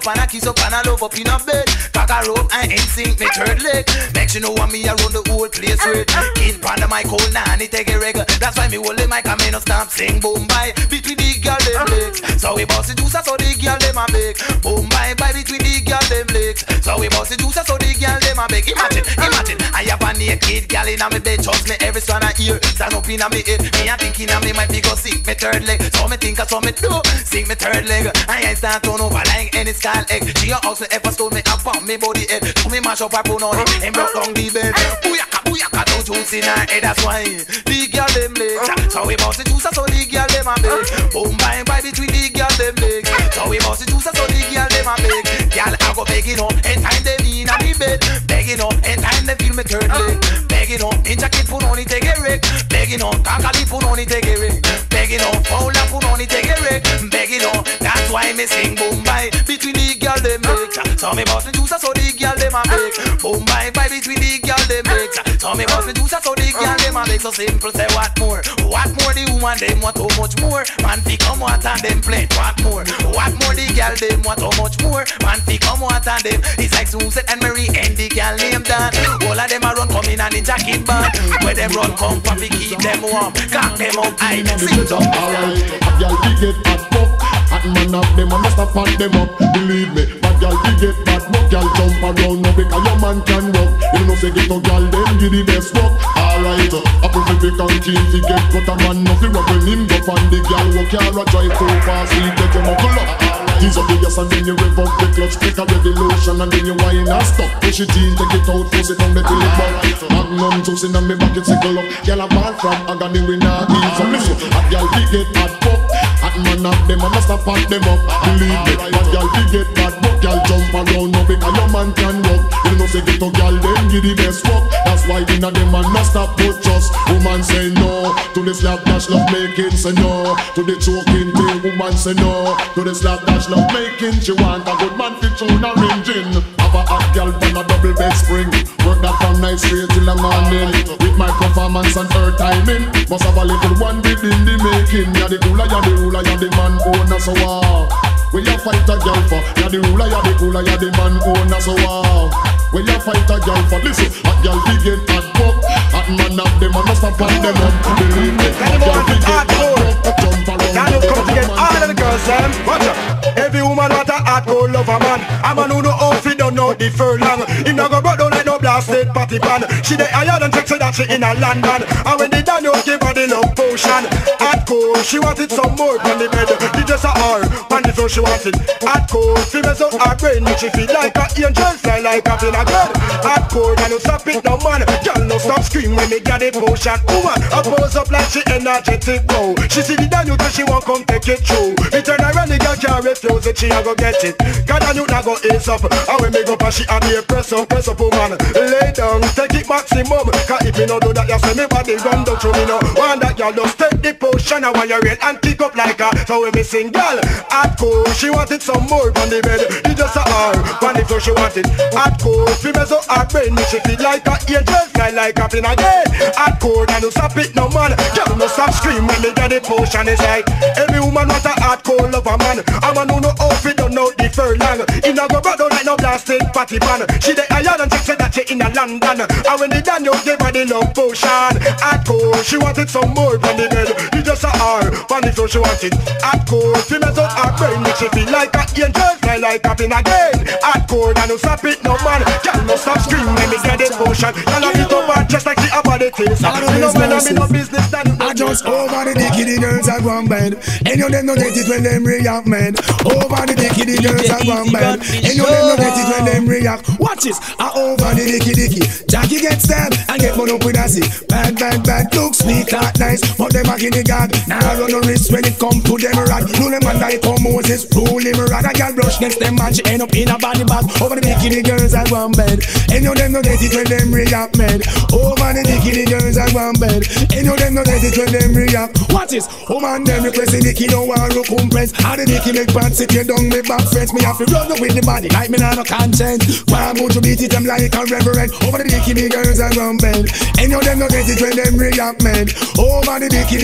up and I kiss up and I love up in a bed. Cock a rope and instinct me third leg. Make sure know what me around the whole place with. Kid pan the mic hold nanny take a regular. That's why me hold the mic and me no stop sing boom bye. Between the girl them legs. So we boss the juice so the girl them a beg. Boom bye bye between the girl them legs. So we boss the juice so the girl them a beg. Imagine, imagine. I have a naked girl in a me bed. Trust me every son I hear. Stand up in a me head. Me a thinking a me might be go sing me third leg. So me think a so me do sing me third leg. I ain't start turn over like any skull egg. She a house me ever stole me up on me body head. So me mash up her put on it and broke down the bed. Booyaka booyaka no juice in her head. That's why the girl them legs. So we boss the juice so the girl them a beg. Boom bye bye between the girl them legs. So we boss the juice so the girl them a beg. Girl I go begging on anytime they in a me bed. Begging on anytime they feel me third leg. Begging on in jacket put on it take a wreck. Begging on kakali put on it take a wreck. Begging on fowler put on it take a wreck. Begging on that's why me sing boom bye between the girl them legs. So me boss the juice so the girl them a beg. Boom bye bye between the girl them legs. So me boss the juice so the girl them a beg. So simple say what more? What more the woman them want how much more? Man fi come out and them play what more? What more the girl them want how much more? Man fi come out and them it's like Susan and Mary and the girl named Dan. All of them a run come in and in jacket band. Where them run come for fi keep them warm. Cock them up high and sing up. Alright, a girl fi get hot fuck. Hot man up them and must have fat them up. Believe me, bad girl fi get bad fuck. Girl jump around now because your man can walk. You know say get a girl them give the best fuck. Alright, a perfect and keen fi get cut a man no fi rock when him go on the girl walk here a drive too fast. He get your muckle up. Tease up the gas and then you rev up the clutch. Take a revolution and then you wine and stop. Push it in, take it out, push it down the till it back. Magnum juice in me back it circle up. Girl a ball from agony we not eat. So listen, a girl fi get hot fuck. Hot man up them and must have pat them up. Believe me, a girl fi get bad fuck. Girl jump around now because your man can walk. You know say get a girl them give the best fuck. That's why inna them man must stop put trust. Woman say no to the slap dash love making, say no to the choking thing. Woman say no to the slap dash love making. She want a good man fit on a ringing. Have a hot girl on a double bed spring. Work that from night straight till the morning. With my performance and her timing. Must have a little one within the making. You're the cooler, you're the ruler, you're the man owner. So wow, when you fight a girl for, you're the ruler, you're the cooler, you're the man owner. So wow, when you fight a girl for, listen, a girl fi get hot fuck. Hot man up them and must have pat them up. Believe me, a girl fi get hot fuck. Jump around. Can you come to get all of the girls them? Watch out. Every woman want a hot cold love a man. A man who know how fi don't know the furlong. He no go broke down like no blasted party pan. She dey higher than check so that she in a London. And when they done you give her the love potion. Hot cold, she wanted some more on the bed. He just a her, on the floor she wanted. Hot cold, she mess up her brain. She feel like a angel, fly like a plane again. Hot cold, and you stop it no man. Girl no stop scream when they get the potion. Woman, I pose up like she energetic wow. She see the done you till she won't come take it through. Me turn around the girl can't refuse it, she a go get it. God and you not go ace up. And when me go pass she a be a press up, press up woman. Lay down, take it maximum. Cause if me no do that you say me body run down through me no. Want that girl just take the potion and while you rain and kick up like her. So when me sing girl, hot cold, she wanted some more on the bed. He just a her, on the floor she wanted. Hot cold, she mess up her brain. She feel like a angel, fly like a plane again. Hot cold and you stop it no man. Girl no stop scream when me get the potion. It's like every woman want a hot cold love a man. A man who know how fi don't know the furlong. He no go back down like no blasted party pan. She dey higher than check say that she in a London. And when they done you give her the love potion. Hot cold, she wanted some more on the bed. He just a her, on the floor she wanted. Hot cold, she mess up her brain. Make she feel like a angel, fly like a plane again. Hot cold and you stop it no man. Girl no stop scream when me get the potion. Girl have it up her just like she have a the taste. You know when I'm in no business done. I just over the dicky the girls are one bed. And you them no get it when them react man. Over the dicky the girls are one bed. And you them no get it when them react. Watch this, I over the dicky dicky. Jackie gets them and get one up with a see. Bad bad bad look sweet that nice. But them back in the gag. Now I run no risk when it come to them rag. Do them and like come Moses rule him rag. A girl brush next them and she end up in a body bag. Over the dicky the girls are one bed. And you them no get it when them react man. Over the dicky the girls are one bed. And you them no get it when them react. Watch this, woman them requesting the kid don't want to compress. How the dicky make bad sit you down me back fence. Me have to run with the body like me not no conscience. Why would you beat it them like a reverend? Over the dicky the girls are one bed. And you them no get it when them react man. Over the dicky the girls are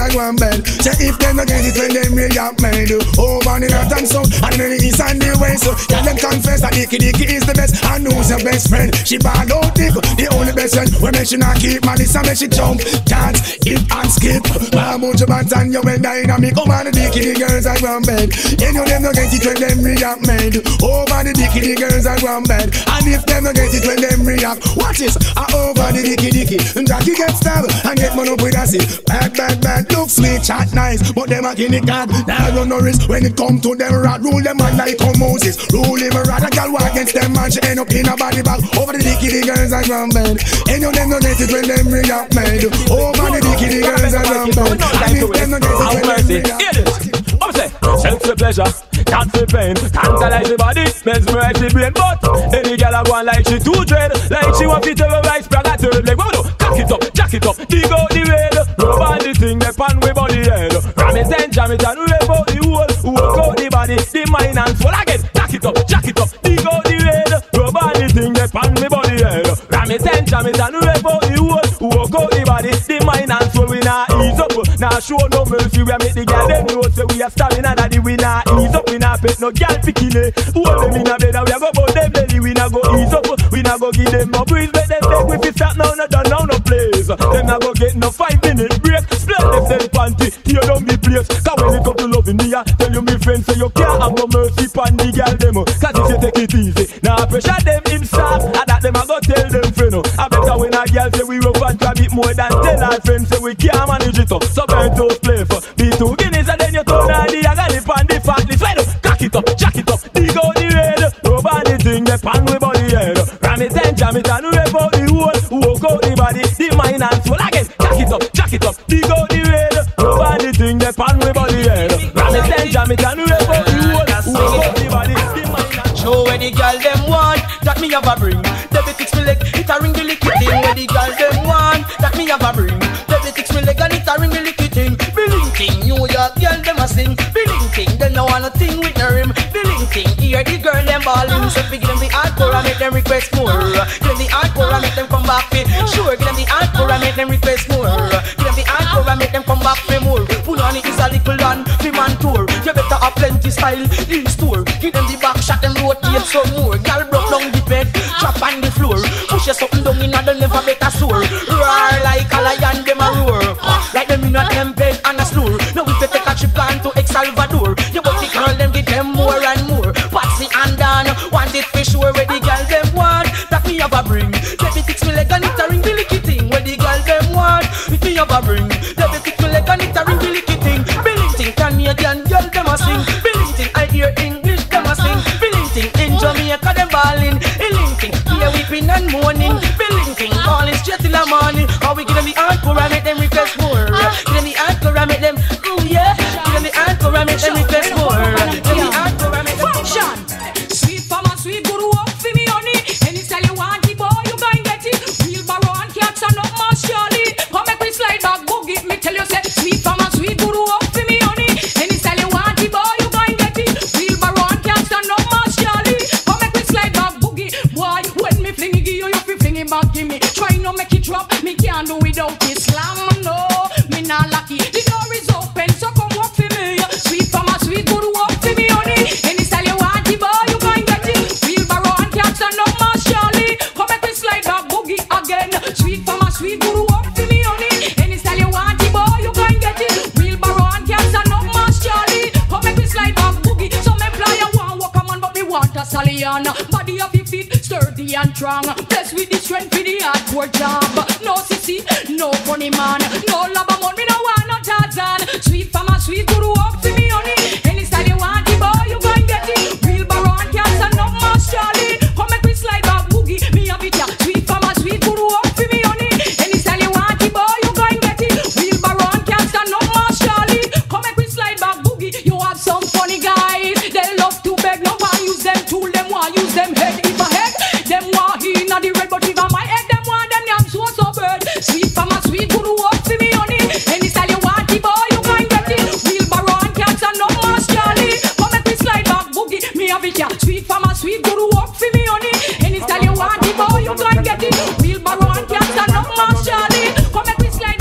I go and bed. Say if they no get it when them react made. Over the north and south and then the east and the west. Can them confess that Dicky Dicky is the best and who's your best friend? She ball out dick, the only best friend. When she not keep malice and make she jump, dance, hip and skip. Mahmoud Jabat and you well dynamic. Over the Dicky Dicky girls I go and bed. You know them no get it when them react made. Over the Dicky Dicky girls I go and bed. And if them no get it when them react, watch this. I over the Dicky Dicky. Jackie get stabbed and get money up with a seat. Bad, bad, bad, look sweet, chat nice, but them a guinea cat. Now run no risk when it come to them rat. Rule them man like how Moses. Rule him a rat. A girl walk against them man, she end up in a body bag. Over the Dicky Dicky girls I go and bed. And you them no get it when them react made. Over the Dicky Dicky girls I go and bed. And if them no get it when them react. I'm say, self for pleasure, can't feel pain, tantalize the body, mesmerize the brain. But any girl a go on like she too dread, like she want to terrorize, brag a third leg. What do? Cock it up, jack it up, dig out the rail. Rub on the thing, the pan we body head. Ram it and jam it and rave out the whole. Work out the body, the mind and soul again. Cock it up, jack it up, dig out the rail. Rub on the thing, the pan we body head. Ram it and jam it and rave out the whole. Work out the body, the mind and soul. We not ease up, now show no mercy. We make the girl them know say we are stamina that the winner ease up. We not pet no girl picking it. Hold them in a bed and we a go bout them belly. We not go ease up. We not go give them no breeze. Make them take we fi stop now, no done now, no place. Them not go get no five minute break. Split them them panty, tear down the place. Cause when it come to loving me, I tell you me friends say you can't have no mercy pon the girl them. Cause if you take it easy, now pressure them himself. And that them a go tell them friend. I better when a girl say we rough and grab it more than tell our friends say we can't manage it up. So burn toast play for be two guineas and then you turn on the agony pan the fatless. Well, cock it up, jack it up, dig out the rail. Rub on the thing, the pan with body head. Ram it and jam it and rave out the whole. Walk out the body, the mind and soul again. Jack it up, jack it up, dig out the rail. Rub on the thing, the pan with body head. Ram it and jam it and rave out the whole. Walk out the body, the mind and show where the girl them want, that me have a bring. Debbie fix me leg, it a ring the licky thing. Where the girl them want, that me have a bring. Debbie fix me leg and it a ring the licky thing. Billing thing, New York girl them a sing. Billing thing, they no want a thing with no rim. Billing thing, here the girl them ballin'. So we give them the hardcore and make them request more. Give them the hardcore and make them come back for sure. Give them the hardcore and make them request more. Give them the hardcore and make them come back for more. Pull on it is a little land, fi man tour. You better have plenty style in store. Give them the back shot, them rotate some more. Girl broke down the bed, drop on the floor. Push you something down in a the never better sore. Roar like a lion, them a roar. Like them in a them bed and a snore. Now if you take a trip on to El Salvador, you but the girl them give them more and more. Patsy and Dan, want it for sure. Where the girl them want, that me have a bring. Debbie fix me leg and it a ring the licky thing. Where the girl them want, if me have a bring. Debbie fix me leg and it a ring the licky thing. Billing thing, Canadian girl them a sing. Billing thing, I hear English them a sing. Billing thing, in Jamaica them ballin'. Billing thing, we are weeping and mourning. Billing thing, calling straight till the morning. How we give them the hardcore and make them request more. Give them the hardcore and make them, ooh yeah. Give them the hardcore and make them request more. Give them the hardcore and make them function. Sweet farmer, sweet guru up for me honey. Any style you want it, boy, you can get it. Wheelbarrow and cats and up my surely. Come make me slide back, boogie. Me tell you say, sweet farmer, sweet guru up for me honey. Any style you want it, boy, you can get it. Wheelbarrow and cats and up my surely. Come make me slide back, boogie. Boy, when me fling it, you you fi fling it back, give me. Try no make it drop, me can't do without it. Slam no, me not lucky. The door is open, so come walk for me. Sweet farmer, sweet guru up for me honey. Any style you want it, boy, you can get it. Wheelbarrow and cats and up my surely. Come make me slide back, boogie again. Sweet farmer, sweet guru up for me honey. Any style you want it, boy, you can get it. Wheelbarrow and cats and up my surely. Come make me slide back, boogie. Some employer want walk a man, but me want a stallion. Body of your feet, sturdy and strong. Blessed with the strength for the hardcore job. No sissy, no funny man. No love man, me no want no Tarzan. Sweet farmer, sweet guru up for me honey. Any style you want it, boy, you can get it. Wheelbarrow and cats and up my surely. Come make me slide back, boogie. Me have it ya. Sweet farmer, sweet guru up for me honey. Any style you want it, boy, you can get it. Wheelbarrow and cats and up my surely. Come make me slide back, boogie. You have some funny guys. They love to beg, no one use them tool. Them want use them head. If a head, them want he not the red, but if I my head, them want them yam so so bird. Sweet farmer, sweet guru up for me honey. Any style you want it, boy, you can get it. Wheelbarrow and cats and up my surely. Come make me slide back, boogie. Me have it ya. Sweet farmer, sweet guru up for me honey. Any style you want it, boy, you can get it. Wheelbarrow and cats and up my surely. Come make me slide back.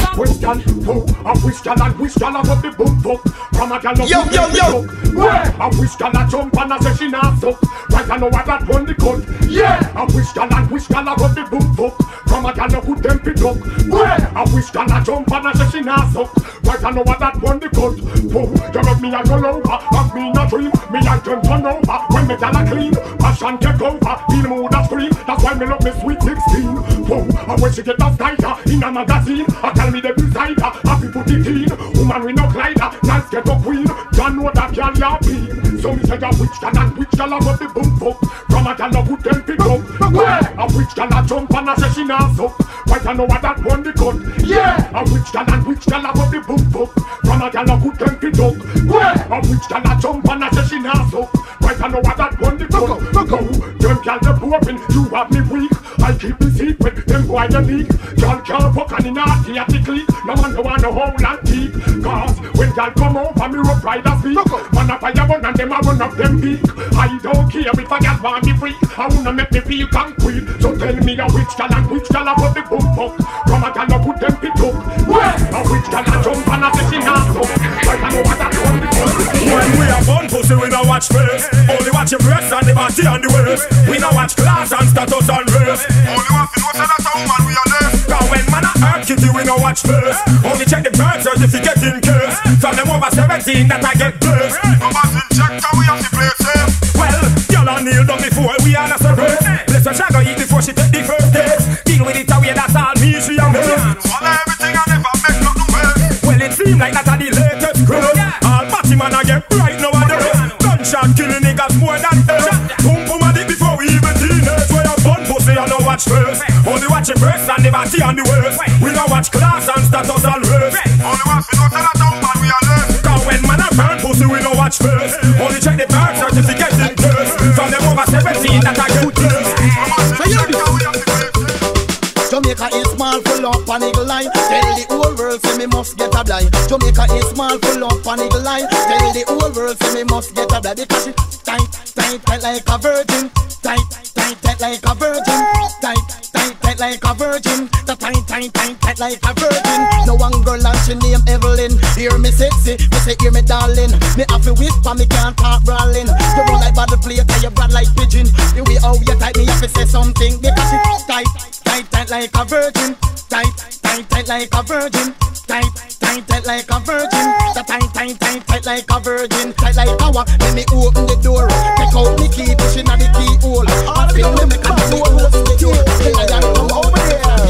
and oh, I wish y'all and wish y'all have the boom fuck. From a gal no yo, yo, yo. Where? I wish y'all a jump and a say she not suck. Right I know what that one the cut. Yeah. I wish y'all and wish y'all have the boom fuck. From a gal no put them pick up. Where? I wish y'all a jump and a say she not suck. Right I know what that one the cut. Oh, you love me and go over. Have me in a dream. Me and them turn over. When me gal a clean, passion take over. Feel mood a scream. That's why me love me sweet sixteen. Oh, and when she get that tighter in a magazine, I tell me the beside her. Happy put it in. Woman we no glider. Nice get up queen. John know that girl ya be. So me say a witch gal and witch gal a got the boom fuck. From a gal no put them pick up. Where? A witch gal a jump and a say she not suck. Right I know what that one the cut. Yeah. A witch gal and witch gal a got the boom fuck. From a gal no put them pick up. Where? A witch gal a jump and a say she not suck. Right I know what that one the cut. Go. Them gal the pooping. You have me weak. I keep the secret. Them boy the leak. Gal can't fuck and in a theatrically. No man no want no whole antique. Cause when gal come over me rough riders speak. Man a fire bun and them a run up them peak. I don't care if a gal want me free. I wanna make me feel concrete. So tell me a which gal and which gal a put the boom fuck. From a gal a put them pick up. Where? A which gal a jump and a say she not up. Right I know what that one the fuck. When we a bun pussy we no watch face. Only watch your breasts and the body and the waist. We no watch class and status and race. Only want to know say that a woman we a left. Cause when man a hurt kitty we no watch face. Only check the birth certificate in case. From them over seventeen that I get blessed. No in check cause we have to play safe. Well, y'all a kneel down before we are not separate. Bless her shall go eat before she take the first taste. Deal with it away that's all me she and me. Swallow everything and never make nothing well. Well it seem like that a the latest craze. All party man a get right nowadays. Gunshot killing niggas more than ever. Boom boom a dick before we even teenage. Where a bun pussy and no watch first. Only watch your breasts and the body and the waist. We no watch class and status and race. Only watch we know say that a woman we a left. Cause when man a burn pussy we no watch first. Only check the birth certificate in case. From them over seventeen that I get blessed. Jamaica is small, full of an eagle line. Tell the whole world, say me must get a blind. Jamaica is small, full of an eagle line. Tell the whole world, say me must get a blind. Because she tight, tight, tight like a virgin. Tight, tight, tight like a virgin. Tight, tight, tight like a virgin. The tight, tight, tight, tight like a virgin. No one girl and she name Evelyn. Hear me sexy, me say hear me darling. Me have to whisper, me can't talk brawling. You roll like bottle plate and you brand like pigeon. The way how you tight, me have to say something. Because she tight, tight, tight like a virgin. Tight, tight, tight like a virgin. Tight, tight, tight like a virgin. The tight, tight, tight, tight like a virgin. Tight like a what? Let me open the door. Take out me key, push in at the keyhole. I feel me make a door. Come over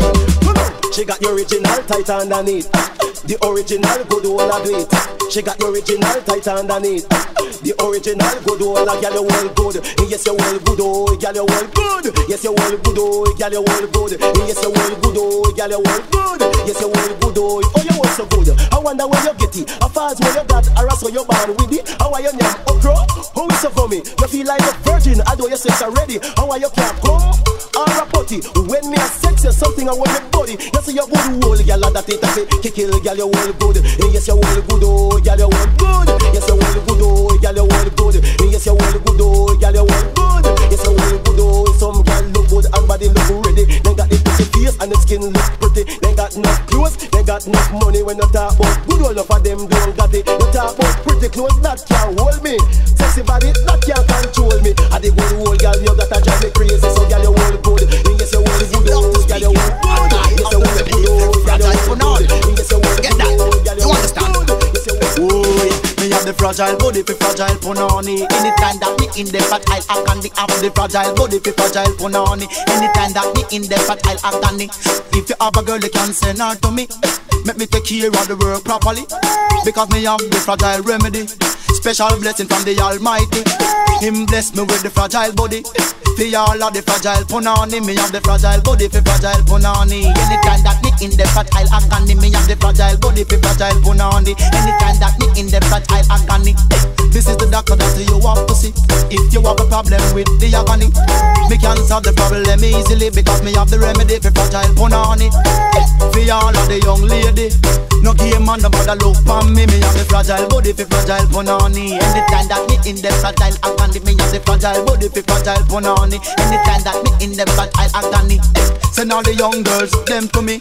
here. She got the original tight underneath. The original good one I do it. She got the original tight underneath. The original good one I got you well good. Yes you well good oh, gal you well good. Yes you well good oh, gal you well good. Yes you well good oh, gal you well good. Yes you well good oh, oh you well so good. I wonder where you get it. How far as where you got, or so you born with it. How are you now? Okra, how is it for me? You feel like a virgin, although your sex already. How are you can't come? Or a potty. When me a sex you something on your body. You see your good whole gal that it a kick kill gal you well good. Yes you well good oh, gal you well good. Yes you well good oh, gal you well good. Yes you well good oh, gal you well good. Yes you well good oh, some gal look good and body look ready. They got the pretty face and the skin look pretty. They got enough clothes, they got enough money. When you talk about good all of them don't got it. You talk about pretty clothes that can't hold me. Sexy body that can't control me. And the good old gal you got to drive me crazy. So gal you well good. Yes you well good oh, gal you well good. Yes you well good oh, gal you well good. Yes you well good oh, gal you well good. Oh, me have the fragile body for fragile punani. Anytime that me in the fat I'll agony. Have the fragile body for fragile punani. Anytime that me in the fat I'll agony. If you have a girl you can send her to me. Make me take care of the work properly. Because me have the fragile remedy. Special blessing from the Almighty. Him bless me with the fragile body. For all of the fragile punani. Me have the fragile body for fragile punani. Anytime that me in the fat I'll agony. Me have the fragile body for fragile punani. Anytime that me in the fat I'll agony. This is the doctor that you want to see. If you have a problem with the agony, me can solve the problem easily. Because me have the remedy for fragile punani. For all of the young lady, no game on the bother look for me. Me have the fragile body for fragile punani. Anytime that me in the fragile agony, me have the fragile body for fragile punani. Anytime that me in the fragile agony, send all the young girls them to me.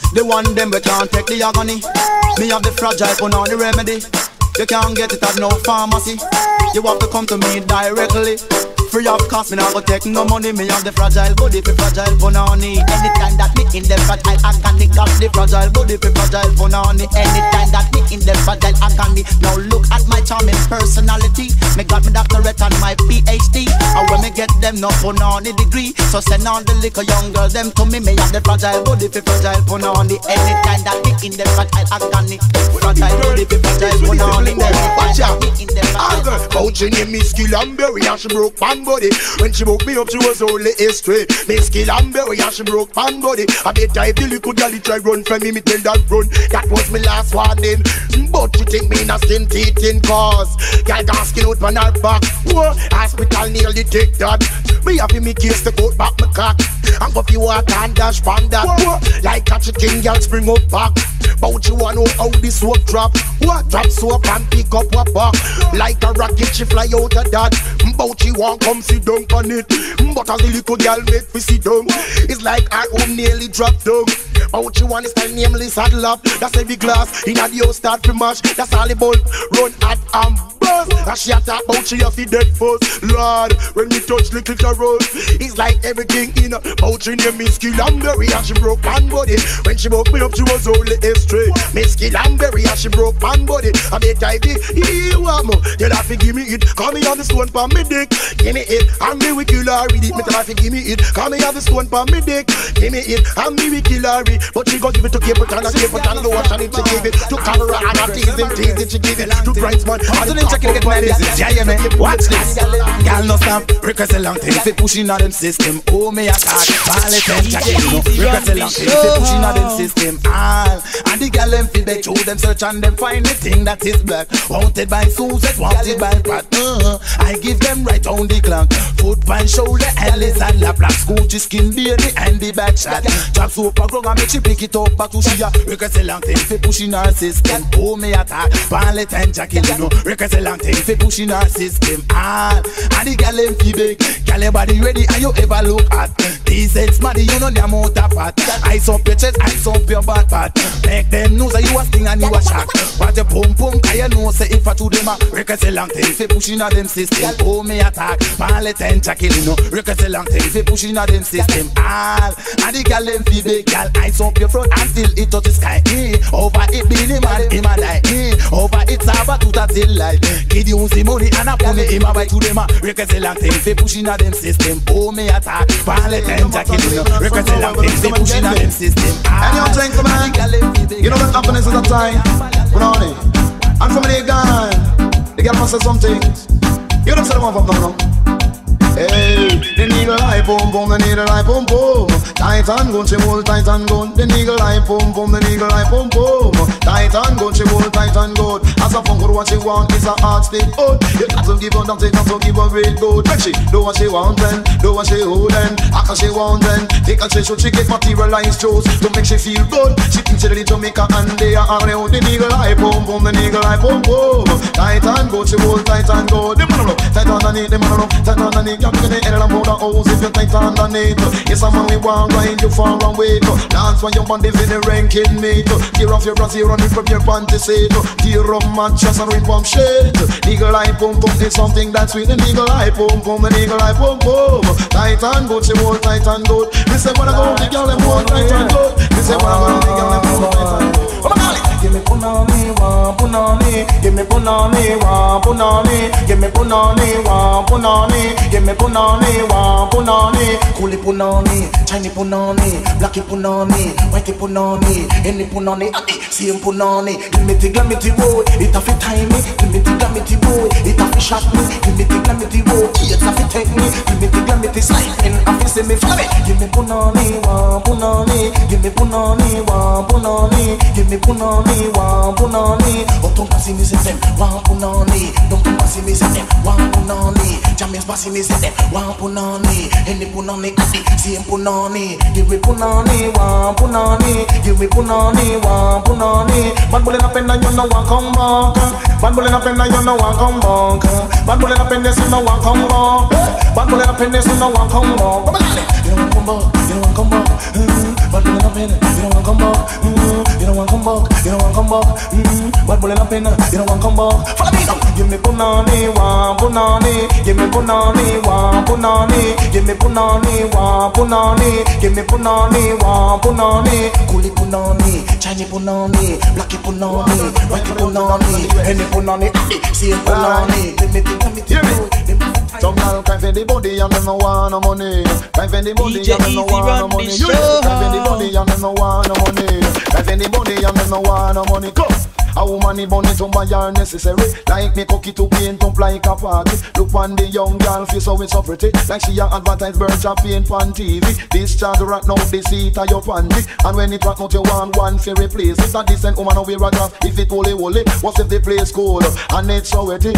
The one them we can't take the agony. Me have the fragile put on the remedy. You can't get it at no pharmacy. You have to come to me directly. Free of cost, me not go take no money. Me have the fragile body for fragile punani. Anytime that me in the fragile agony, got the fragile body for fragile punani. Anytime that me in the fragile agony. Now look at my charming personality. Me got my doctorate and my P H D. And when me get them no punani degree, so send on the little young girl them to me. Me have the fragile body for fragile punani. Anytime that me in the fragile agony, fragile body for fragile punani. Watch out, Uncle, coaching in me skill and berry and she broke pan body. When she broke me up, she was only a straight. Me skill and berry and she broke pan body. I bet I the little girl try run from me, me tell that run. That was my last warning. But you think me not skin teeth in cause girl can't skin out on her back. Whoa, hospital nearly take that. Me have me case to coat back my cock. And go fi walk and dash pan that. Whoa, like catch a king girl spring up back. But you wanna know how this soap drop. What drop soap and pick up what back. Like a rocket she fly out of that. But you want come sit down on it. But as the little girl make me sit down, it's like her own nearly dropped down. But you want is time nameless saddle up. That's every glass in a the house start to mash. That's all the bulb run at and buzz. And she a talk about she have the dead first. Lord, when we touch little Carol, it's like everything in a bout she name me skill and berry and she broke one body. When she broke me up she was only a straight. Me skill and berry and she broke one body. I bet I did, you want more. Tell her to give me it. Call me on the stone for me dick. Give me it, and me we kill her with it. Me tell her to give me it. Call me on the stone for me dick. Give me it, and me we kill her with it. But she gon' give it to Capleton and Capleton and watch and it she give it to camera and I tease him, tease it, she give it to Brightsman. So then check it get my business. Yeah, yeah, man. Watch this. Girl no stop. Request a long thing. If you pushing on them system, oh me attack. Ballet and Jackie, you know. Request a long thing. If you pushing on them system, all and the girl them feel they through them search and them find the thing that is black. Wanted by Susan, wanted by Pat. Uh, I give them right on the clock. Foot by shoulder, Alice and la black. Scoochie skin baby and the back shot. Chop soap and grung and make she pick it up back to she a. Request a long thing. If you pushing her system, oh me attack. Ballet and Jackie, you know. Request a long thing. If you pushing her system, all and the girl them feel big. Girl your body ready and you ever look at. Decent smarty, you know the amount of fat. Ice up your chest, ice up your back part. Make them know that you a sting and you a shock. What your pum pum, cause you know say if I to them a. Request a long thing. If you pushing her them system, oh me attack. Ballet and Jackie, you know. Request a long thing. If you pushing her them system, all and the girl them feel big. Girl ice up your front and still it touch the sky. Eh. Over it being him and him a die. Eh. Over it saber to that till light. Kid you see money and a pony him a buy to them a. Request a long thing. If you pushing her them system, oh me attack. Ballet and Jackie, you know. Request a long thing. If you pushing her them system, and you drink for man. You know what happiness is a time. Put on it. And from the gun, the girl must say something. You don't say the one from now. Hey, the nigga eye boom boom, the nigga eye boom boom. Titan gun, she hold Titan gun. The nigga eye boom boom, the nigga eye boom boom. Titan gun, she hold Titan gun. As a funk, what she want is a heart stick out. You got to give her nothing, got to give her real good. When she do what she want then, do what she hold then, act as she want then. Take a she should she get materialized shows to make she feel good. She thinks she ready to make her and they are all out. The nigga eye boom boom, the nigga eye boom boom. Titan gun, she hold Titan gun. The man up, Titan underneath, the man up, Titan underneath. You're in the head of the motor house if you tight underneath. Yes, I'm on the one ride you far away. Dance when your body in the ranking meet. Tear off your brassiere and rip up your panty seat. Tear up mattress and rip up shade. Nigga like boom boom is something that's sweet. The nigga like boom boom, the nigga like boom boom. Tight and good, she won't tight and good. Me say when I go, the girl them won't tight and good. Me say when I go, the girl them won't tight and good. Come on, give me punani, wa punani. Give me punani, wa punani. Give me punani, wa punani. Give me punani, wa punani. Coolie punani, Chinese punani, blacky punani, whitey punani, any punani, same punani. Give me the glamity boy, it a fit time me. Give me the glamity boy, it a fit shot me. Give me the glamity boy, it a fit take me. Give me the glamity slide in a fit see me follow me. Give me punani, wa punani. Give me punani, wa punani. Give me punani, wa punani. Oh, don't pass me say them, wa punani. Don't pass me say them, wa punani. Jammy's passing me say them, wa punani. Any punani, adi, same punani. Give me punani, wa punani. Give me punani, wa punani. Bad bullet up and you know wa come back. Bad bullet up and you know wa come back. Bad bullet up and you know wa come back. Bad bullet up and you know wa come back. You don't come back, you don't come back. Mm, bad bullet up in, you don't want come back. Mm, you don't want come back, you don't want come back. Mm, bad bullet up in, you don't want come back. Follow me now. Give me punani, one punani. Give me punani, one punani. Give me punani, one punani. Give me punani, one punani. Coolie punani, Chinese punani, blacky punani, whitey punani, any punani, see punani. Let me think, let me think. Some girl cry for the body and them no want no money. Cry for the body and them no want no money. Cry for the body and them no want no money. Cry for the body and them no want no money. Go. A woman need money to buy her necessary. Like me cookie to paint up like a party. Look on the young girl face so it's so pretty. Like she a advertise birds of paint on T V. This child rat now the seat of your panty. And when it rat out you want one for replace. It's a decent woman now wear a dress. If it holy holy, what if the place cold and it's so wetty?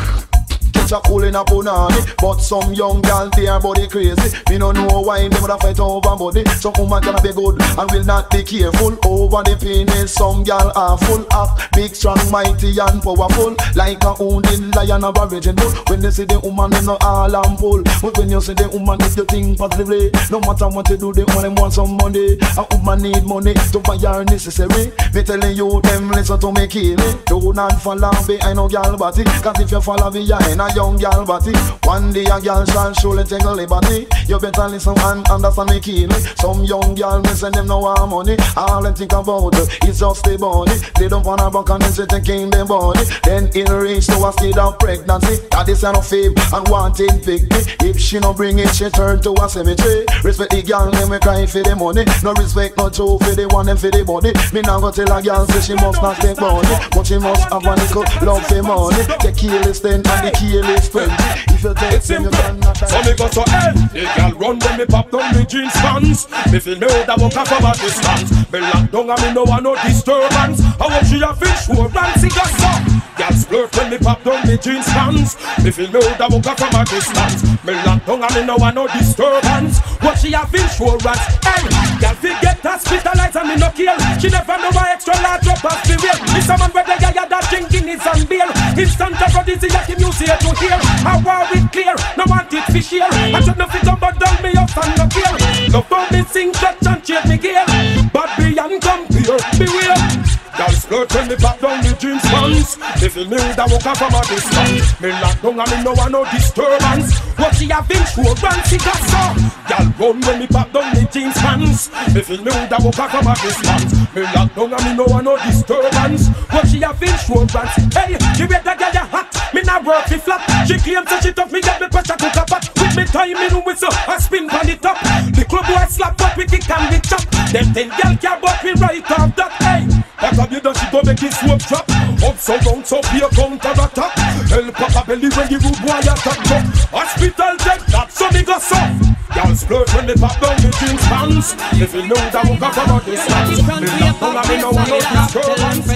A cool in a punani, but some young girl their body crazy. Me no know why they woulda fight over body. Some woman can be good and will not be careful over the penis. Some girl are full of big, strong, mighty and powerful, like a wounded lion of a virgin bull. When they see the woman, they no all and pull. But when you see the woman, if you think positively, no matter what you do, they only want some money. A woman need money to buy her necessary. Me telling you, them listen to me kill it. Do not follow behind no girl body, cause if you follow behind a young girl body, one day a girl shall surely take a liberty. You better listen and understand me keenly. Some young girl me send them no want money. All they think about is just the body. They don't wanna buck and they say taking their body. Then in reach to a state of pregnancy. That is no fame and wanting picnic. If she no bring it, she turn to a cemetery. Respect the girl, them we cry for the money. No respect, no joke for the one, them for the body. Me now go tell a girl say she must not take money, but she must have a little love for money. The keyless ten and the keyless twenty. If you take it's simple, so me go to hell. The girl run when me pop down me jeans pants. Me feel me out a walk off about distance. Me lock down and me no want no disturbance. I want she a fish who runs it got so. Girl splurt when me pop down me jeans pants. Me feel me out a walk off about distance. Me lock down and me no want no disturbance. What she a fish who runs? Hey, girl forget hospitalized and me no kill. She never know why extra large drop off the wheel. Me someone where the guy that drinking is on bail. Instant aphrodisiac like him you see it to hear. I want it clear, no want it for share. I should not fit up but down me up and no fear. No phone me sing, stretch and change me gear. But beyond compare, beware. Girl splurt when me pop down the jeans pants. They feel me with a walk off from a distance. Me lock down and me no want no disturbance. What she have been sure run she got so. Girl run when me pop down the jeans pants. Me feel me with a walk off from a distance. Me lock down and me no want no disturbance. What she have been sure run. Hey, she better get your hat. Me not work fi flat. She claims that she tough me get me pressure cook a pot. With me time in whistle and spin on the top. The club boy slap but we kick and the chop. Them ten girl care but me right off that. Hey, what have you done? She go make it swoop trap. Up so down so be a counter attack. Help papa belly when the rude boy attack. Hospital take that so me go so. Y'all splurt when they pop down the jeans pants. If you know that walk up about this dance. Me not pull and me no want no disturbance.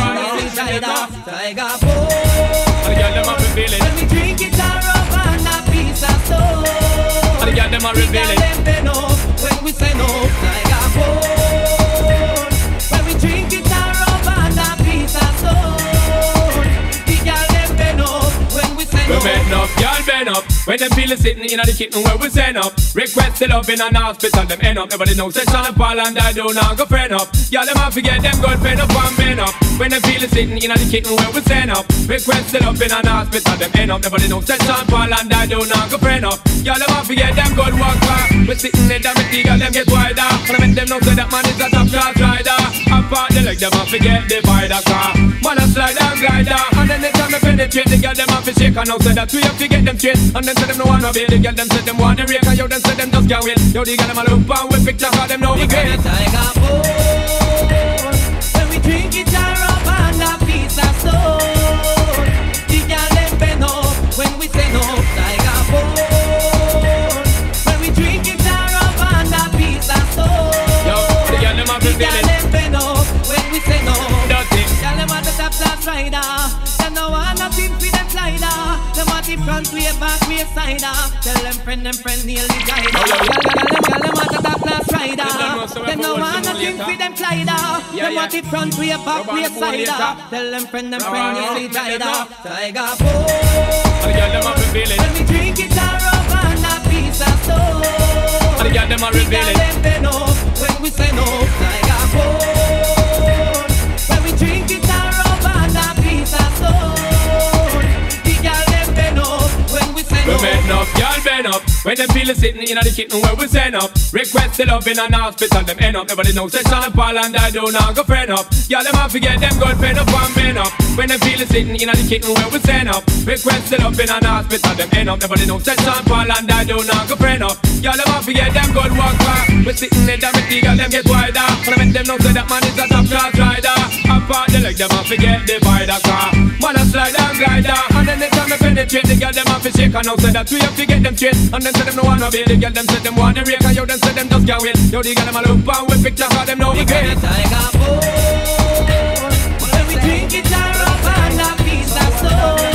Tiger boy, when we drink it a rub and a piece of stone. The girl them a reveal it. When we say no, tiger boy. When we drink it a rub and a piece of stone. The girl them bend up when we say no. We bend up, y'all bend up. When them feel sitting in the kitchen where we send up. Request the love in an hospital, them end up. Nobody knows that son of Paul and I do not go friend up. Y'all them a forget them good pen up and bend up. When them feel sitting in the kitchen where we send up. Request the love in an hospital, them end up. Nobody knows that son of Paul and I do not go friend up. Y'all them a forget them good walk back. We sitting in them with girl them get wider. And I make them know say that man is a top class rider. Apart they like them a forget the vider car. Man a slide and glider. And then they tell me penetrate the girl them a fi shake. And now say that we have to get them straight. And then say them no wanna be the girl them say them want the rake. And yo them say them just can't wait. Yo the girl them a look and we picture cause them know we great. Tiger boy, when we drink it a rub and a piece of stone. The girl them bend up when we say no. Tiger boy, when we drink it a rub and a piece of stone. Yo, the girl them a The fi feel girl it. them bend up when we say no. Dirty. Girl them want the top class rider. Them no want nothing for them slider. Them want the front way, back way, sider. Tell them friend, them friend, nearly guide. Girl, girl, girl, them, girl, them want the top class rider. Them no want nothing for them slider. Them want the front way, back way, sider. Tell them friend, them friend, nearly guide. Tiger boy, The girl them a reveal it. when we drink it a rub and a piece of stone. The girl them a reveal it. Them bend up When them feel sitting in the kitchen where we send up. Request the love in an hospital, them end up. Nobody knows that Sean Paul and I do not go friend up. Y'all them have to get them good pen up and men up. When them feel sitting in the kitchen where we send up. Request the love in an hospital, them end up. Nobody knows that Sean Paul and I do not go friend up. Y'all them have to get them good work back. We sitting in the meeting, girl them get wider. When I make them know say that man is a top class rider. Apart the leg them have to get divider car. Man a slide and glider. And then they tell me penetrate the girl them have to shake. And now say that we have to get them straight. And then say them no wanna be. The girl them say them wanna rake. And yo them say them just can't wait. Yo the girl them a look and we picture for them know we can't. When we drink it all up and a piece of soul.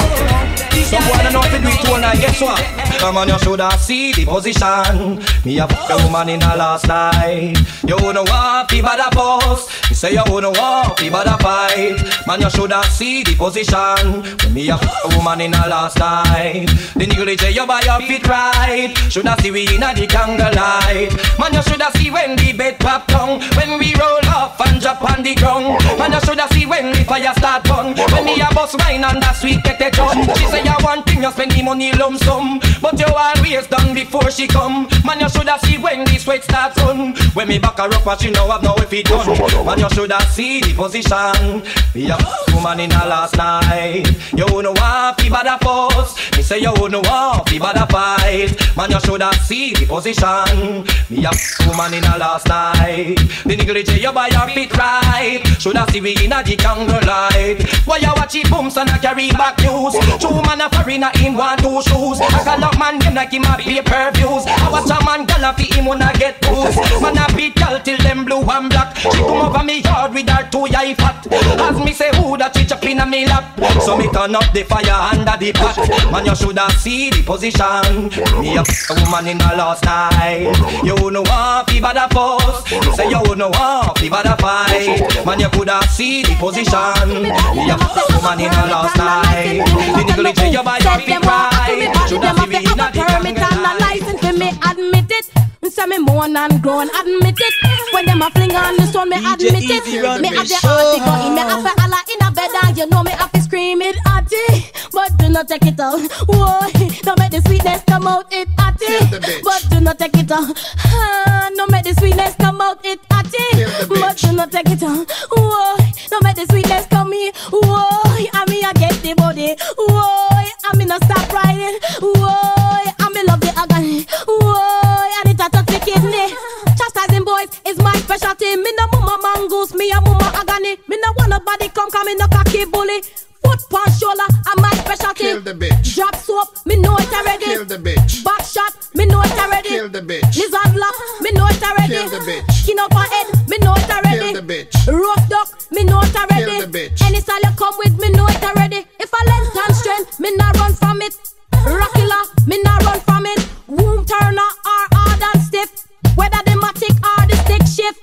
Someone know if you do it all night, guess what? Come on, you shoulda see the position. Me a fuck a woman in the last night. You wanna walk, be bad a post. You say you wanna walk, be bad a fight. Man, you shoulda see the position. Me a fuck a woman in the last night. The nigga say you buy your feet right. Shoulda see we inna the candlelight. Man, you shoulda see when the bed pop down. When we roll off and drop on the ground. Man, you shoulda see when the fire start burn. When me a bust wine and that sweet get the drum. She say you one thing, you spend the money lump sum. But you always done before she come. Man, you shoulda see when the sweat starts run. When me back her up, but she know have no if it done. Man, you shoulda see the position. Me a woman in the last night. You wanna want fi bad a fuss. Me say you wanna want fi bad a fight. Man, you shoulda see the position. Me a woman in the last night. The nigga say you buy your feet right. Shoulda see we inna the candlelight. Why you watch it bumps and I carry back news? Two man a foreigner in one two shoes. I call up man them like him a pay per views. I watch a man gala fi him wanna get booze. Man a beat girl till them blue and black. She come over me yard with her two eye fat. As me say who that she chop in a me lap. So me turn up the fire under the pot. Man you shoulda see the position. Me a woman in the last night. You know want fi bad a fuss. You say you know want fi bad a fight. Man you coulda see the position. Me a woman in the last night. The nigga say you buy your feet right. Shoulda see me inna the permit and a license for me admit it. Say me moan and groan, admit it. When them a fling on this one, me admit it. Me have the heart going, me have to holla in a bed and you know me have to scream it hearty. But do not take it out, whoa. Don't make the sweetness come out, it hearty. But do not take it out, ah, don't make the sweetness come out, it hearty. But do not take it out, whoa. Don't make the sweetness come in, whoa. I mean I get the body, whoa. I mean I stop riding, whoa. I mean love the agony, whoa. And it a touch the kidney. Chastising boys is my specialty. Me no mama mongoose, me a mama agony. Me no want nobody come come me no cocky bully. Foot punch shoulder, I'm my specialty. Kill the bitch. Drop soap, me know it already. Kill the bitch. Back shot, me know it already. Kill the bitch. Lizard lock, me know it already. Kill the bitch. Skin up her head, me know it already. Kill the bitch. Rough duck, me know it already. Kill the bitch. Any style you come with, me know it already. If I length and strength, me not run from it. Rockilla, me not run from it. Womb turner or hard and stiff. Whether the matic or the stick shift.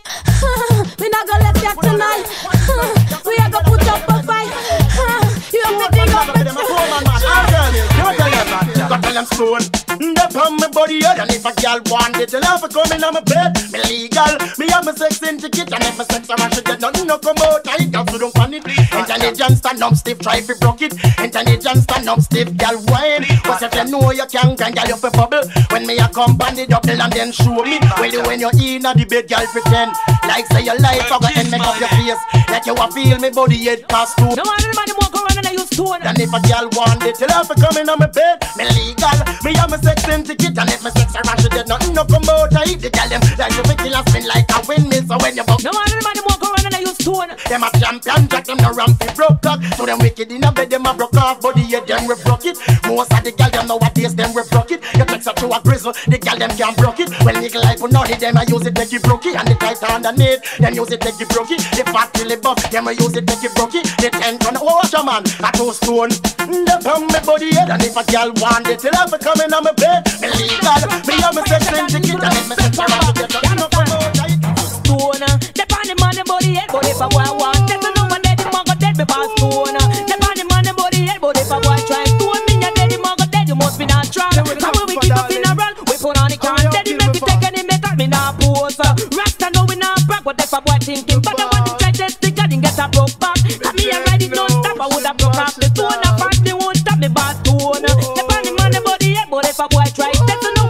We not gonna let that tonight. We are gonna put up a fight. You have to dig up the got tell them stone. They on my body head. And if a girl want it, they'll have to come in on my bed. Me legal, me have my sex in ticket. And if my sex around, she get nothing no come out. I got to don't panic. Intelligence stand up stiff, try to broke it. Intelligence stand up stiff, girl wine. Cause if you know you can, can girl you fi bubble. When me a come band it up, and then show me. Well you when you in at the bed, girl pretend like say your life I go and make up your face. Like you a feel me body head past two. No one man walk around and I use stone. And if a girl want it, tell her for coming on my bed. Me legal, me have my sex in ticket. And if my sex around, she dead nothing no come out. I eat the girl them like you fi kill and spin like a windmill. So when you buck, no one man walk around and I use stone. Them a champion, jack them no ramp fi broke cock. So them wicked in a bed, them a broke off body head, them we broke it. Most of the girl them nowadays them we broke it. You text up to a grizzle, the girl them can't broke it. Well nigga like for none of them I use it make you broke it. And the tight underneath, them use it make you broke it. The fat till the buff, them I use it make you broke it. The ten ton, oh watch a man, a two stone. They from my body head, and if a girl want it, tell her for coming on my bed. Me legal, me have my sex in ticket, and if me sex around, you get no come out. Stone, they pan the man body head, but if a boy want, they don't know when they man go dead because stone. They pan the man body head, but if a boy try stone, me ya dead, the man go dead, you must be not strong. Come when we keep us in a run, we put on the can, dead, make it take any make me not pose. Rasta know we not brag, but if a boy thinking, but the one who try to stick, I didn't get a broke back. Come me a ride it non-stop, I would have broke off the stone. I pass the won't stop me bad stone. They pan the man body head, but if a boy try, that's no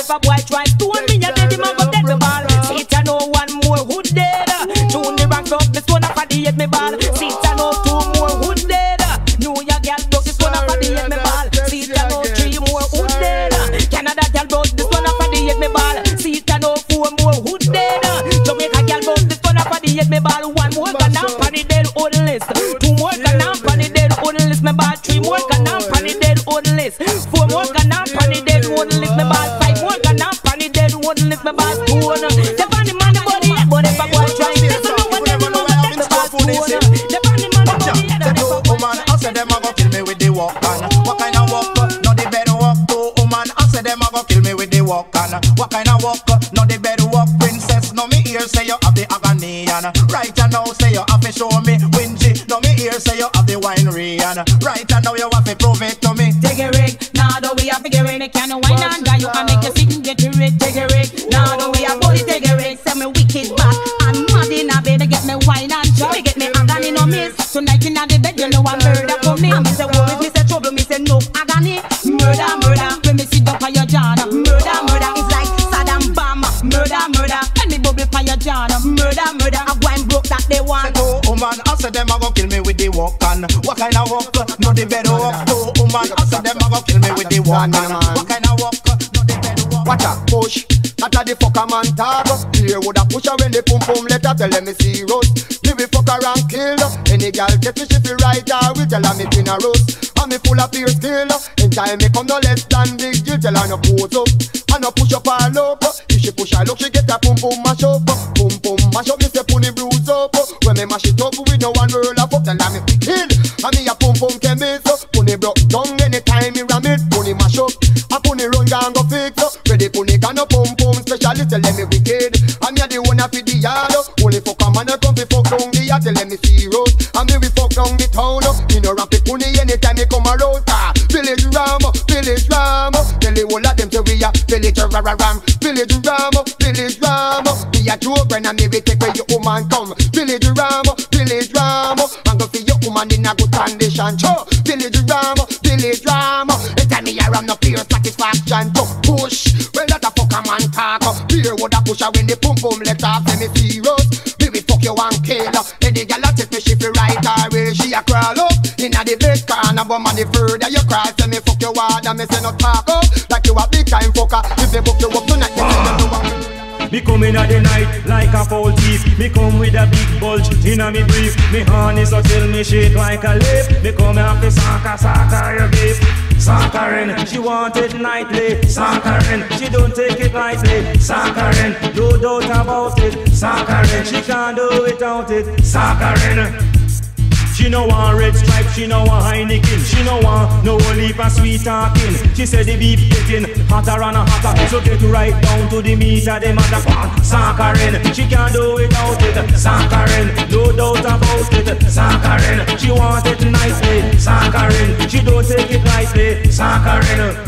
if a boy try stone me, you dead him a go dead me ball. See it, I know one more hood dead. Tune the rank up, this one up at the head me ball. See it, I know two more hood dead. New York girl broke this one up at the head me ball. See it, I know three more hood dead. Canada girl broke this one up at the head me ball. See it, I know four more hood dead. Jamaica girl broke this one up at the head me ball. One more can up on the dead old list. Two more can up on the dead old list me ball. Three more can up on the dead old list. Four more can up on the dead old list me ball. Five more can up on the dead old list me ball. Two on the funny man the body, but if a boy try this, you know what them a go dead me ball. Two on the funny man the body. The two woman, I say them a go kill me with the walk on. What kind of walk? No the bed walk. Two woman, I say them a go kill me with the walk on. What kind of walk? No the bed walk. Princess, no me ear say you have the agony and right now say you have to show me wingy. No me ear say you have the winery and right now you have to prove it to me. Take a rig, now do we have to get rid of can wine and die. You can make a sick and get a rig. Take a rig, now do we have body. Take a rig, send me wicked back and mad in a bed. Get me wine and try get me agony no miss. Tonight in the bed you know I'm murder for me. Me say worries, me say trouble, me say no agony. Murder, murder, when me sit up on your jana. Murder, murder, it's like Saddam Bama. Murder, murder, when me bubble on your jana. Murder, murder, a wine broke that they want. Two woman, I say them a go kill me with the walk on. What kind of walk? No the bed walk. Two woman, I say them a go kill me with the walk on. What kind of walk? No the bed walk. Watch out, push. That a the fucker man talk. Here would a push her when the pum pum let her tell them me serious. Me we fuck her and kill. Any girl get me she feel right her. We tell her me pin a roast. And me full of fear skill. In time me come no less than big Jill. Tell her no pose up. And no push up her up. If she push her look she get her pum pum mash up. Pum pum mash up me say puni bruise up. When me mash it up we no one roll up. Tell her me fi kill. And me a pum pum chemist. Puni broke down anytime me ram it. Puni mash up. And puni run down go fix up. Ready puni can no pum pum specialist. Tell them me wicked. And me a the one a fi the yard. Only fuck a man a come fi fuck down the yard. Tell them me serious. And me we fuck down the town. Me no rap it puni anytime me come around. Ah, village ram, village ram. Tell the whole of them say we a village ram, village ram, village ram. We a children and me we take where your woman come. Village ram, village ram. And go for your woman in a good condition. Cho, village ram, village ram. They tell me I ram no fear satisfaction. To push, well that a fucker man talk. Fear would a push her when the pum pum let off. Say me serious, me we fuck you and kill. Any girl a take me she fi right her way. She a crawl up inna the bed corner, but man the further you crawl, say me fuck you hard and me say no talk up. Like you a big time fucker. If me book you up tonight, me say you know what. Me come in at the night like a foul thief. Me come with a big bulge in a me brief. Me honey so till me shake like a leaf. Me come here for soccer, soccer your beef. Soccerin', she want it nightly. Soccerin', she don't take it lightly. Soccerin', no doubt about it. Soccerin', she can't do without it. Soccerin'. She no want red stripe, she no want Heineken. She no want no leaf and sweet talking. She said the beef getting hotter and hotter. So get right down to the meat of the motherfucker. Soccerin', she can't do without it. Soccerin', no doubt about it. Soccerin', she want it nicely. Soccerin', she don't take it lightly. Soccerin'.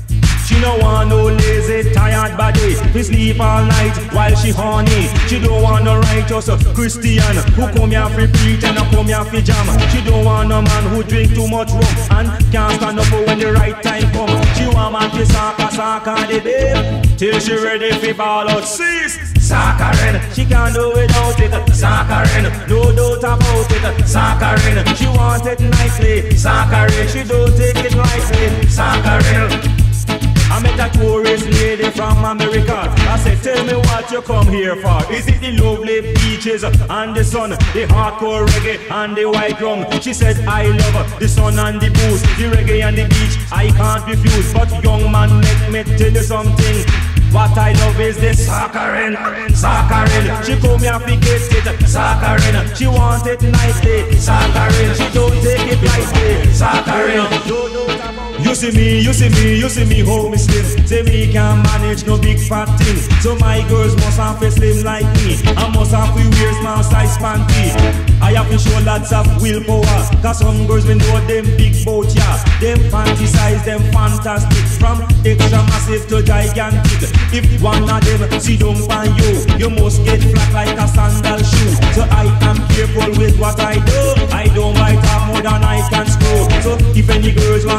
She no want no lazy, tired body. We sleep all night while she horny. She don't want no righteous Christian who come here for preach and come here for jam. She don't want no man who drink too much rum and can't stand up when the right time come. She want man to soccer, soccer the babe till she ready for ball out. Cease. Soccerin', she can't do without it. Soccerin', no doubt about it. Soccerin', she want it nicely. Soccerin', she don't take it lightly. Soccerin'. I met a tourist lady from America. I said, tell me what you come here for. Is it the lovely beaches and the sun, the hardcore reggae and the white rum? She said, I love the sun and the booze, the reggae and the beach, I can't refuse. But young man, let me tell you something. What I love is the soccerin', soccerin'. She come here to get it, soccerin'. She want it nicely, soccerin'. She don't take it lightly, soccerin'. You see me, you see me, you see me, how me slim. Say me can manage no big fat thing. So my girls must have to slim like me. I must have to wear small size panty. I have to show lots of willpower. Cause some girls we know them big boat, yeah. Them fantasize, them fantastic. From extra massive to gigantic. If one of them see down on you, you must get flat like a sandal shoe. So I am careful with what I do. I don't bite off more than I can screw. So if any girls want small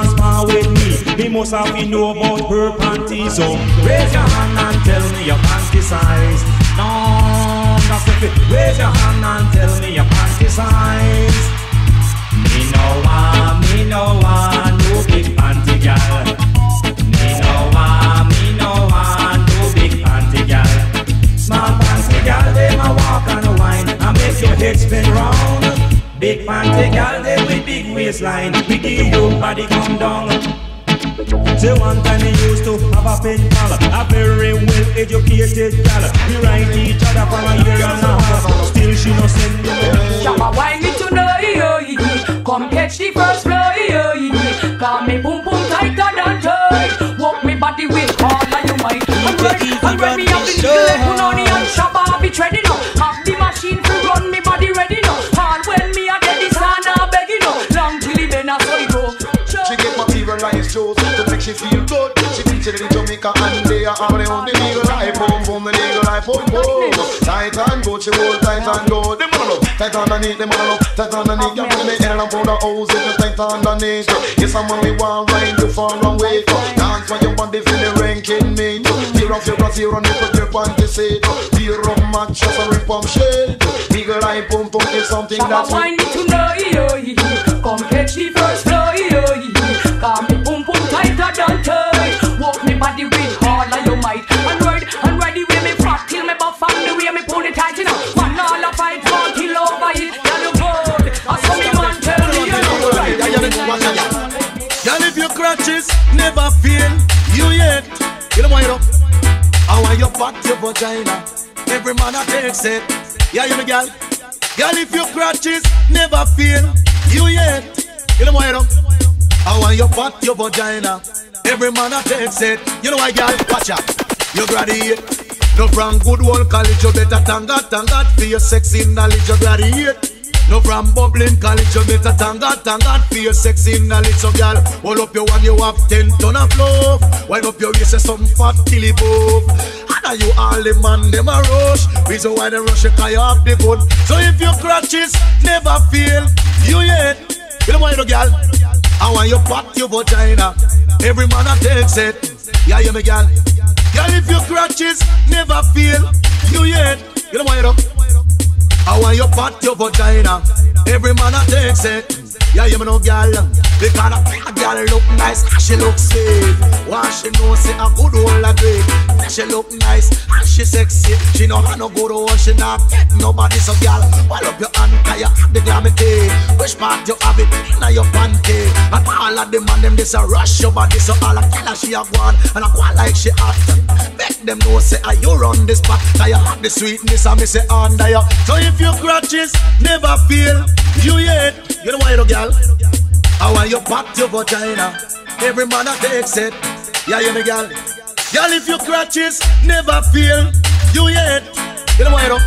with me. Me must have to know about her panties. So raise your hand and tell me your panty size. No, that's the fit. Raise your hand and tell me your panty size. Me no want, me no want no big panty girl. Me no want, me no want no big panty girl. Small panty girl, they ma walk and a wine and make your head spin round. Big panty girl, they with big waistline. We give your body come down. Say one time they used to have a pen pal, a very well educated gal. We write each other for a year and a half. Still she no send me. Shabba wine me to know yo. Come catch the first flow yo. Call me boom boom tighter than tight. Walk me body with all of you might. And when, and when me have the little leg punani and Shabba be treading up. Have the machine to run me body ready now. And when me a dead this and a begging up. Long till the bend a so it go. She get materialized shows to make she feel good. She teaching it in Jamaica and they are all on the legal life. Boom, boom, the legal life. Boom, boom. Tight and good, she hold tight and good. Them all up, tight underneath, them all up, tight underneath. You put me in and pour the hose if you tight underneath. Yes, I'm only one ride you far away. Dance when your body feel the ranking me. Tear off your bra, tear on your your panty seat. Tear up mattress and rip up shade. Legal life, boom, boom is something that's. Shabba wine me to know yo. Come catch the first flow yo. Call me boom boom tighter than tight. Walk me body with all of your might. And ride, and ride the way me fat till me buff and the way me pull it tight, you know. One all a fight, one kill over it. Girl you good, I saw me man tell me you know. Girl if your crutches never fail you yet. You know why you know? I want your fat, your vagina. Every man a takes it. Yeah you know girl. Girl if your crutches never fail you yet. You know why you know? I want your fat, your vagina. Every man a takes it. You know why, girl? Watch out. You graduate. No from good old college, you better tanga tanga for your sexy knowledge. You graduate. No from bubbling college, you better tanga tanga for your sexy knowledge. So, girl, hold up your one, you have ten ton of love. Wind up your waist, some fat till it move. And are you all the man, them a rush. Reason why they rush you, cause you have the good. So if your crutches never fail you yet. You know why, you know, girl? I want your fat, your vagina. Every man a takes it. Yeah, you me girl. Girl, if your crutches never fail you yet. You know why you know? I want your fat, your vagina. Every man a takes it. Yeah, you me know, girl. Because a girl look nice, she look sweet. Why she know say a good old a great. She look nice, and she sexy. She know how no good old, she not get nobody. So girl, wall up your hand, cause you have the glamity. Which part you have it, now your panty. And all of them and them, this a rush your body. So all a girl she have one, and a go like she hot. Make them know say, are you run this spot? Cause you have the sweetness, and me say under you. So if your crutches never feel you yet. You know why, you girl? I want your fat, your vagina. Every man that takes it. Yeah, you know, girl. Girl, if your crutches never feel you yet. You know why, you know?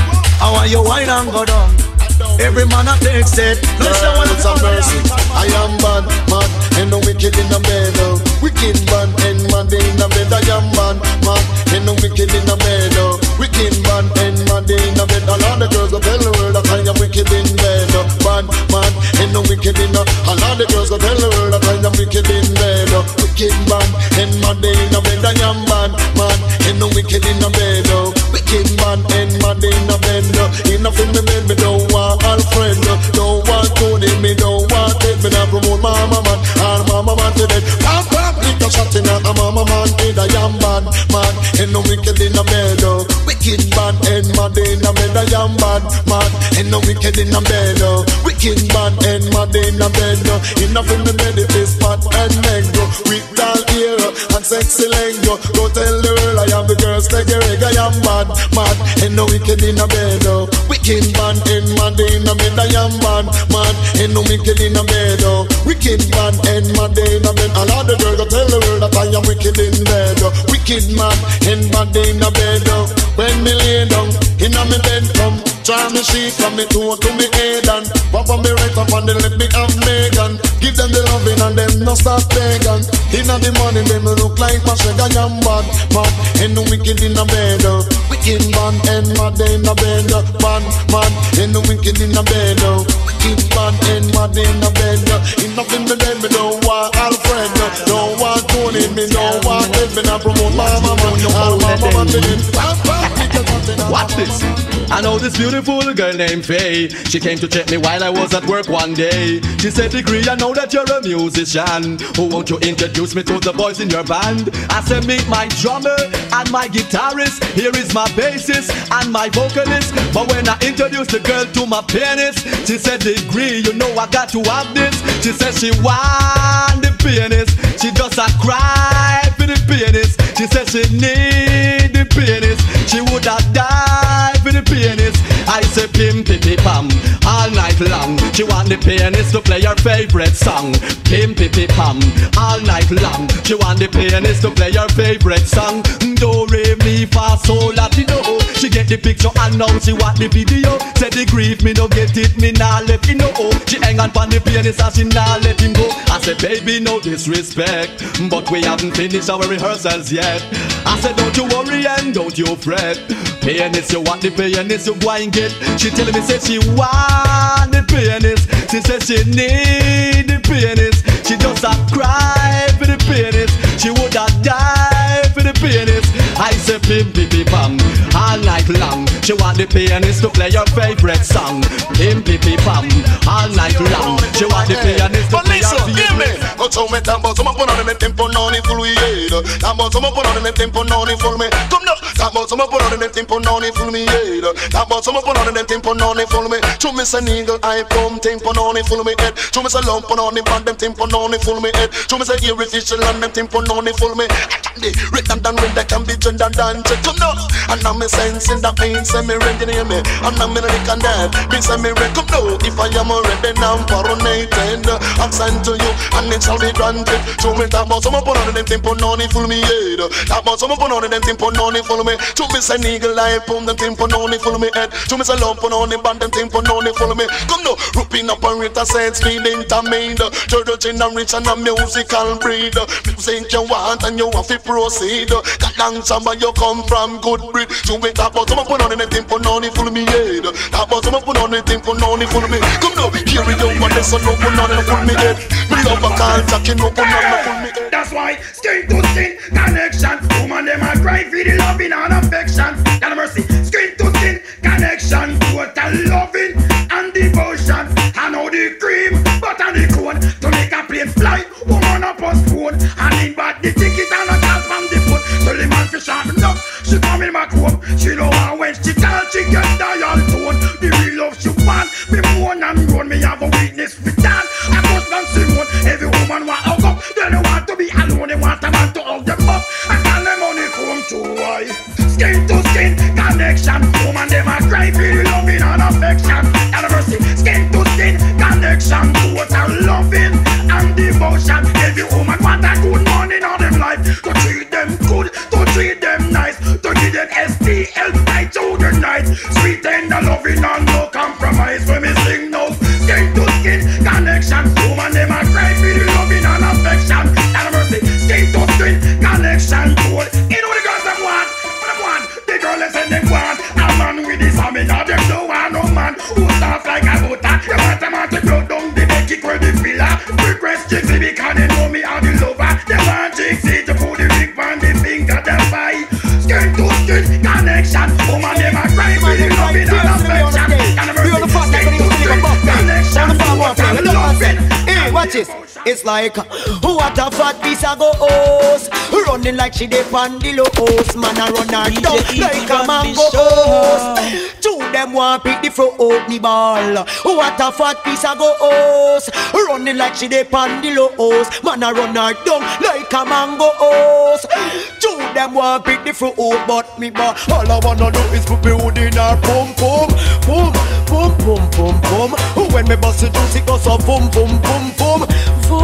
I want your wine and go down. Every man that takes it. Listen, one it's a mercy. I am bad, man, and no wicked in the bed. Wicked man, and man in the bed. I am bad, man, and no wicked in the bed. Wicked man, and man in the bed. All of the girls go tell the world that I am wicked in bed. Bad man, and no wicked in the. All of the girls go tell the world that I am wicked in bed. Wicked man, and man in the bed. I am bad, man, and no wicked in the bed. Wicked man, and man in the bed. Enough in the bed, me don't want all friend. Don't want to name me, don't want it. Me not promote mama man, and mama man to dead. Pop pop, little shot in a mama man. In a yam bad man, and no wicked in the bed. Wicked man, and mad in the bed. I am bad man, and no wicked in the bed. Wicked man, and mad in the bed. Enough in the bed, it is fat and mango. With tall ear and sexy leg. Go tell the world I am the girls take a reg. I am bad man, and no wicked in the bed. Wicked man, and mad in the bed. I am bad man, and no wicked in the bed. Wicked man, and mad in the bed. All of the girls go tell the world that I am wicked in bed. Wicked man, and mad in the bed. When me lay down in a me bed, come try me sheet from me toe to me head and pop on me right up on the left me have Megan. Give them the loving and them no stop begging. In a of the morning, then me look like my shred. I am bad, bad, and the wicked in the bed. Wicked man and mad in the bed. Bad, mad, and the wicked in the bed. Wicked man and mad in the bed. Enough in the bed, me don't want Alfred. Don't want Tony, me don't want Edmund. I promote my mama, all my mama did. Watch this. I know this beautiful girl named Faye. She came to check me while I was at work one day. She said, Degree, I know that you're a musician. Who won't you introduce me to the boys in your band? I said, meet my drummer and my guitarist. Here is my bassist and my vocalist. But when I introduced the girl to my pianist, she said, Degree, you know I got to have this. She said she want the pianist. She just a cry for the pianist. She said she need the pianist. She would have died for the pianist. I say pim pim pam all night long. She want the pianist to play her favorite song. Pim pim pam all night long. She want the pianist to play her favorite song. Do re mi fa sol la ti do. She get the picture and now she want the video. Said the grief me no get it, me nah let you know. She hang on pon the pianist and she nah let him go. I said baby no disrespect, but we haven't finished our rehearsals yet. I said don't you worry and don't you fret. Pianist you want the pianist you go and get. She tell me say she want the pianist. She said she need the pianist. She just a cry for the pianist. She would have died for the pianist. I say pim pim pim pam all night long. She want the pianist to play her favorite song. Pim pim pim pam all night long. She want the pianist to play her favorite song. Go to me tambo, some put on the tempo non full we head. Tambo, some put on the tempo non full me. Come now, tambo, some put on the tempo non full me head. Tambo, some put on the tempo non full me. To me say eagle I come tempo non full me head. To me say lump on the band them tempo non full me head. To me say irrefusal and them tempo non full me. Written down when they can be gender dance. Come now, and now me sensing that pain say me ready near me. And now me ready can that. Me say me ready come now. If I am ready now for a night and I'm sent to you and it's be granted. To me talk about some put on them tempo non full me head. Talk about some put on them tempo non full me. To me say eagle eye pum them tempo non full me head. To me say lump on the band them tempo non full me. Come now, rooping up and rita sense feeling intermined. Turtle chin and rich and a musical breed. Music you want and you have to proceed. Got down somewhere you come from good breed. To me talk about some put on them tempo non full me head. Talk about some put on them tempo non full me. Come now, here we go and this one no put on full me head. Me love a call. That's why skin to skin connection. Woman them a cry for the loving and affection. God mercy, skin to skin connection. Total loving and devotion. I know the cream, but on the cone to make a plane fly. Woman a postpone and in bad the ticket and a call from the foot. So the man fi sharpen up. She coming back home. She know how when she call she get dial tone. The real love she want. Me moan and groan. Me have a weakness for that. I must not Simone. Every woman want hug up. They don't want to be alone. They want a man to hug them up. I call them money come to why. Skin to skin connection. Woman them a cry for the loving and affection. And mercy. Skin to skin connection. Total loving and devotion. Every woman want a good morning on them life. To treat them good. To treat them nice. To give them S T L night to the night. Sweet tender loving and no compromise. When me sing now. Skin to skin connection. Woman them a cry for the loving and affection. And mercy. Skin to skin connection. Cool. You know the girls them want. Them want. The girl they send them want. A man with this army. Now them don't want no man who soft like a butter. They want a man to blow down the bed. Kick where the filler. Request Jixie because they know me are the lover. They want Jixie to put the ring on the finger. Them buy. Skin to skin connection. Woman them a cry for the loving and affection. And mercy. Skin to skin connection. Total loving. Hey, watch this. It's like what a fat piece of goes running like she dey on the low house. Man a run her down like a mango house. Two them want pick the front out the ball. What a fat piece of goes running like she dey on the low house. Man a run her down like a mango house. Two them want pick the front out but me but all I wanna do is put me hood in her pum pum pum pum pum pum pum. When me bust it, it goes so boom boom boom boom. Boom,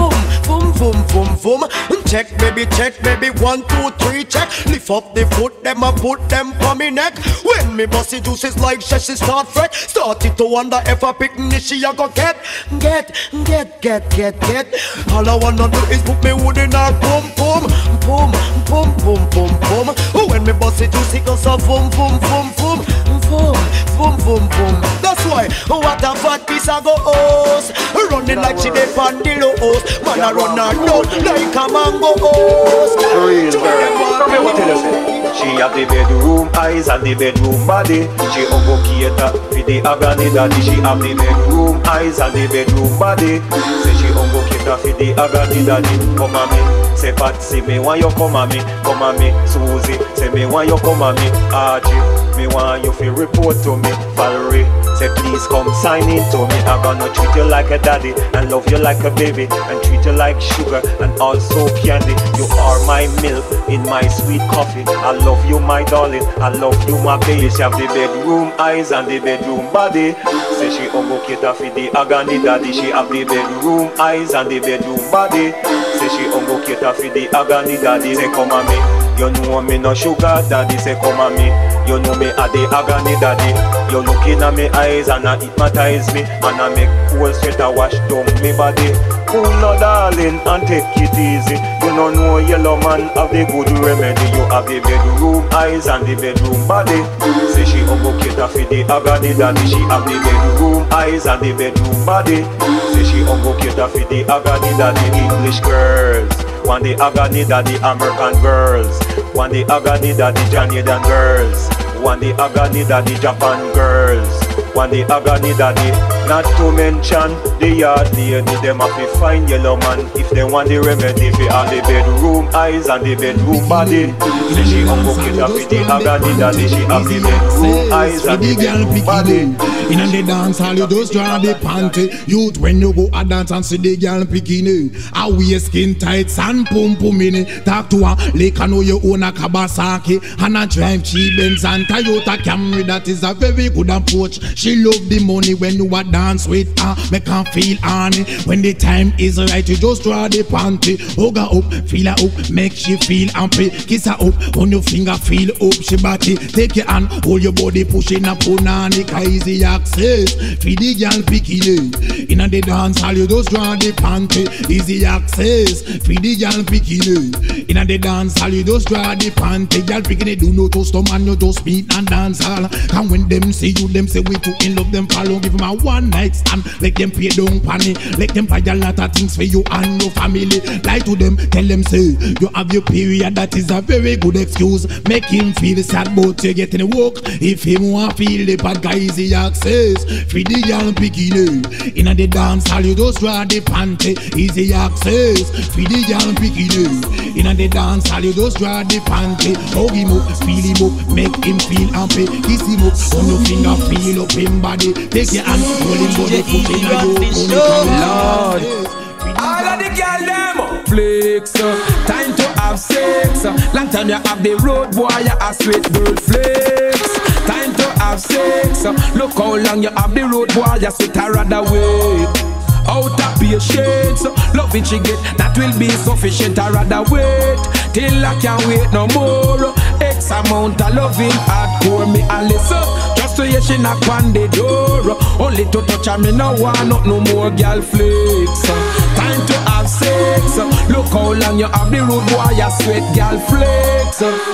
boom, boom, boom, boom. Check, baby, check, baby, one, two, three, check. Lift up the foot, them a put them on me neck. When me bossy juices like she start fret. Started to wonder if a picnic she a go get, get, get, get, get, get. All I wanna do is put me wood in her boom, boom, boom, boom, boom, boom, boom. When me bossy juicy goes so boom, boom, boom, boom, boom, boom, boom, boom. That's why what a fat piece I go host. Running like she dey on the low host. Man I run her down like a mango host. Real girl, come here, what tell you say? She have the bedroom eyes and the bedroom body. She go cater for the agony daddy. She have the bedroom eyes and the bedroom body. Say she go cater for the agony daddy. Come on me, say Patsy, me want you come on me. Come on me, Susie, say me want you come on me. Archie, me want you to report to me. Valerie, say please come sign in to me. I'm gonna treat you like a daddy and love you like a baby and treat you like sugar and also candy. You are my milk in my sweet coffee. I love you, my darling. I love you, my baby. She have the bedroom eyes and the bedroom body. Say she go cater for the agony daddy. She have the bedroom eyes and the bedroom body. Say she go cater for the agony daddy. Say come on me, you know me no sugar daddy. Say come on me, you know me a the agony daddy. You looking at me eyes and I hypnotize me and I make cool sweat a wash down me body. Cool no darling and take it easy. You don't know yellow man have the good remedy. You have the bedroom eyes and the bedroom body. Say she go cater for the agony daddy. She have the bedroom eyes and the bedroom body. Say she go cater for the agony daddy. English girls want the agony daddy. American girls want the agony daddy. Canadian girls want the agony daddy. Japan girls want the agony daddy. Not to mention the yard lady. Them have to find yellow man if they want the remedy. For all the bedroom eyes and the bedroom body. Say she go cater for the agony daddy. She have the bedroom eyes and the bedroom body. In the dance hall you just draw the panty. Youth when you go a dance and see the girl bikini. I wear skin tights and pum pum in it. Talk to her like I know you own a Kawasaki and a drive cheap Benz and Toyota Camry. That is a very good approach. She love the money when you a dance with her. Make her feel honey. When the time is right you just draw the panty. Hug her up, feel her up, make she feel happy. Kiss her up, on your finger feel up she body. Take your hand, hold your body pushing up punani. Easy access, feed the girl bikini. In the dance hall you just draw the panty. Easy access, feed the girl bikini. In the dance hall you just draw the panty. Girl bikini do no toast to man you just meet and dance hall. And when them see you them say we too in love them follow. Give them a one night stand. Let them pay down panny. Let them buy a lot of things for you and your family. Lie to them, tell them say you have your period. That is a very good excuse. Make him feel sad but you getting work. If him want feel the bad guy easy access. Free the girl bikini. In the dance hall you just draw the panty. Easy access. Free the girl bikini. In the dance hall you just draw the panty. Hug him up, feel him up, make him feel happy. Kiss him up, on your finger feel up him body. Take your hand, hold him body, put in a you. Lord, all of the girl them flex, uh, time to have sex. uh, Long time you have the road boy, you a sweet girl flex. Time to have sex. uh, Look how long you have the road boy, you sweet her rather wait. Out of patience, uh, loving she get, that will be sufficient. I rather wait till I can't wait no more. X amount of loving hardcore me a listen. Just to hear she knock on the door. Only to touch her me no want not no more girl flex. Time to have sex. Look how long you have the road boy, you sweat girl flex.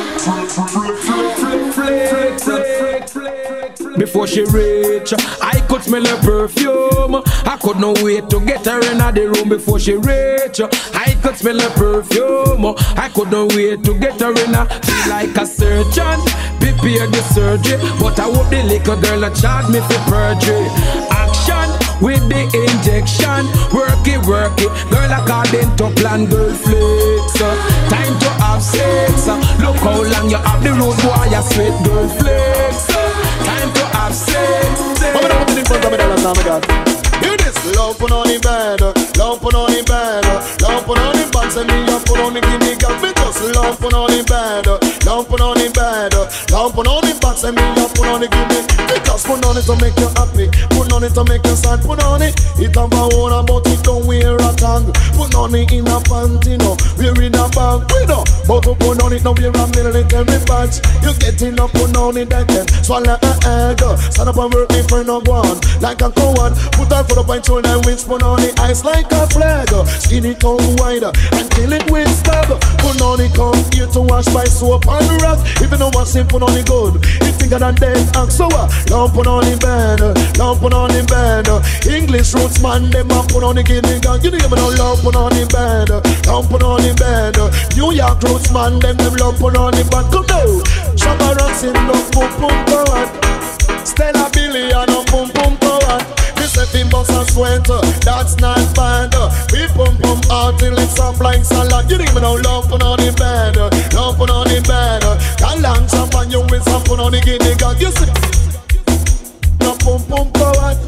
Flex, flex, flex. Before she reach, I could smell her perfume. I could not wait to get her in the room before she reach. I could smell her perfume. I could not wait to get her in. Feel like a surgeon, prepare the surgery. But I hope the little girl a charge me for perjury. Action with the injection, work it, work it. Girl according to plan, girl flex. Time to have sex. Look how long you have the road boy, you sweet girl flex. Time to have sex. Hear this, love put on the bed, love put on the bed, love put on the box and me up put on the give me girl. Me just love put on the bed, love put on the bed, love put on the box. want say me up, put on it, give me. Because put on it to make you happy, put on it to make you sad, put on it. It have a own but it don't wear a tag. Put on it in a panty, no, we're in a bag, we know. But to put on it, now we're a military badge. You getting up, put on it, that can swallow a egg. Stand up and work me for no one, like a coward. Put her foot up and shoulder and wings, put on it ice like a flag. Skin it out wider and kill it with stab. Put on it come here to wash by soap and rock. If you know what's in, put on it good. It's bigger than dead and so uh, don't put on it bad, don't put on it bad. English roots man, them a put on it guinea gun. You know no love, put on it bad, don't put on it bad. New York roots man, them them love put on it bad. Come now, Shabba Ranks in love, boom boom go on. Stella Billy and a boom boom go on. This if him bust a sweater, that's not bad. We pump pump out till it's up like salad. You don't even know love put on it bad, love put on it bad. Got long champagne, you with some put on the guinea gun. You see, no pum pum go on.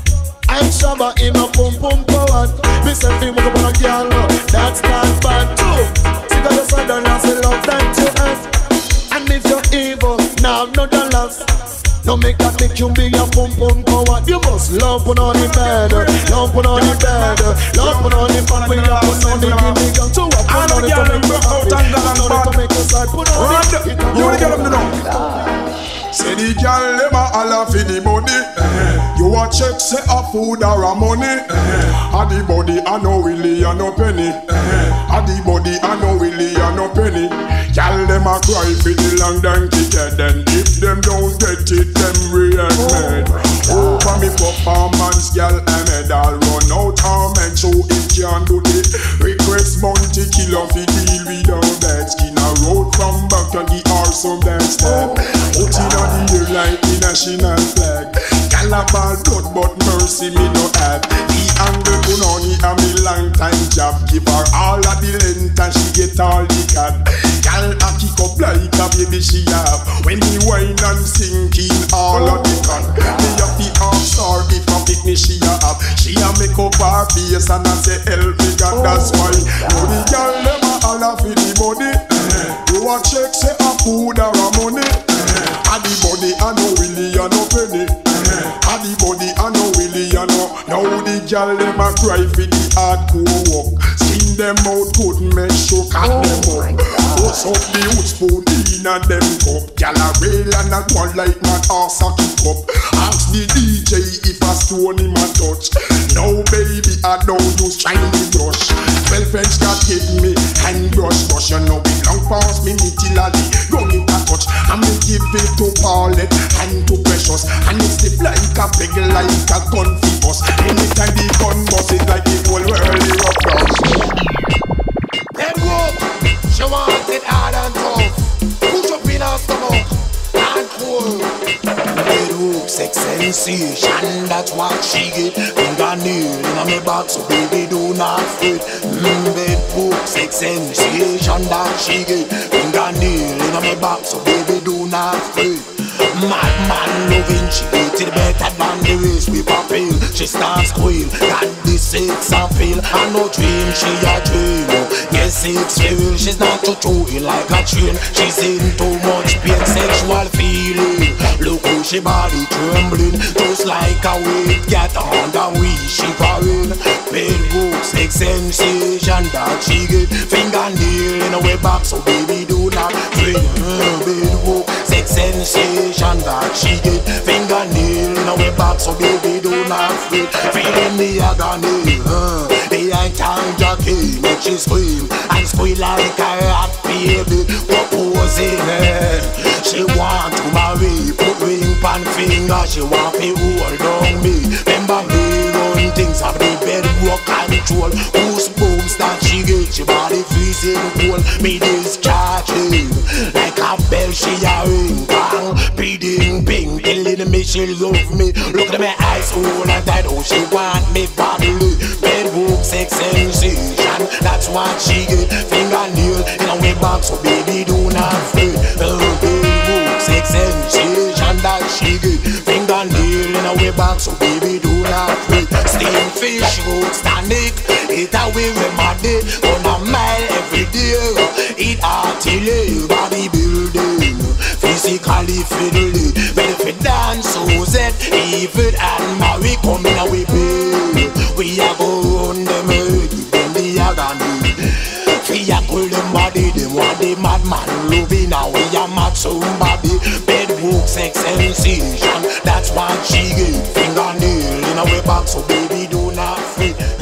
I'm Shabba in a pum pum go on. This if him walk up on a girl, that's not bad too. See that you said and I say love that you have. And if you're evil, now no dollars. No make that make you be a pum pum coward. You must love put on the bed, love put on the bed, love put on the bed. When you put on the guinea gun, so I put on it to make you happy, put on it to make you sad. Put on it, you wanna get up the door. Say the girl dem a holla for the money. You a check say a food or a money. A the body a no willy a no penny. A the body a no willy a no penny. Girl dem a cry for the long dang ticket. Then if them don't get it, them react mad. Over me performance, girl I made all run out torment. So if can't do it, request Bounty Killer fi deal with our bad skin. A road from back to the arse of them step. Put it on the air like the national flag. Calabar blood but mercy me no have. The angle punani a me long time job. Give her all of the length and she get all the cat. Gal a kick up like a baby she have. When the wine and sinking all of the cut. Me a fi ask her if a picnic she a have. She a make up her face and I say help me God. That's why now the gal dem a holla for the money. You a check say a food or a money. A the body a no willy a no penny. A the body a no willy a no. Now the gal dem a cry for the hardcore work. Skin them out couldn't make sure cut them up. Force up the wood spoon in a them cup. Gal a rail and a go like my ass a kick up. Ask the D J if a stone him a touch. Now baby I don't use shiny brush. Well French got give me hand brush brush. You know it long past me me till a day. Run it a touch and me give it to Paulette and to Precious. And it's the like a big like a gun for us. Anytime the gun bust it like the whole world is up down. Head rope, she wants it hard and tough. Push up in her stomach and cool. Head rope, sex sensation, that's what she get. Fingernail in my back, so baby do not fret. Mmm, head rope, sex sensation, that she get. Fingernail in my back, so baby do not fret. Madman loving, she get it better than the race we popping. She starts squeal, got the sex appeal. I no dream, she a dream. Yes, it's real, she's not too chewing like a train. She's in too much pain, sexual feeling. Look how she body trembling, just like a weight get on the wheel. She falling, bedroom sex sensation that she get. Fingernail in her back, so baby do not fret. Bedroom sex sensation that she get. Fingernail in her back, so baby do not fret. Feeling the agony, uh, the ain't jockey make she scream and squeal like a rat baby. Proposing her, she want to marry. Put ring pan finger, she want to hold on me. Remember me run things of the bedrock control. Goosebumps that she get, she body freezing cold. Me discharging like a bell she a ring. Bang, beating ping, telling me she love me. Look at my eyes, all and that, oh she want me badly. Bedrock sex sensation, that's what she get. Fingernail in a way back, so baby do not fret. Bedrock sex sensation that she get. Fingernail in a way back, so baby do not fret. Steam fish, roots, tonic, it a way remedy. On a mile every day, it artillery, body building. musically fiddly. Ready for dance, so that even and Mary come in we pay. We are go on them head, them the agony. We are cool them body, them want the madman loving. Now we are mad somebody. Bedroom sex sensation, that's what she get. Fingernail in our back, so baby do not fit.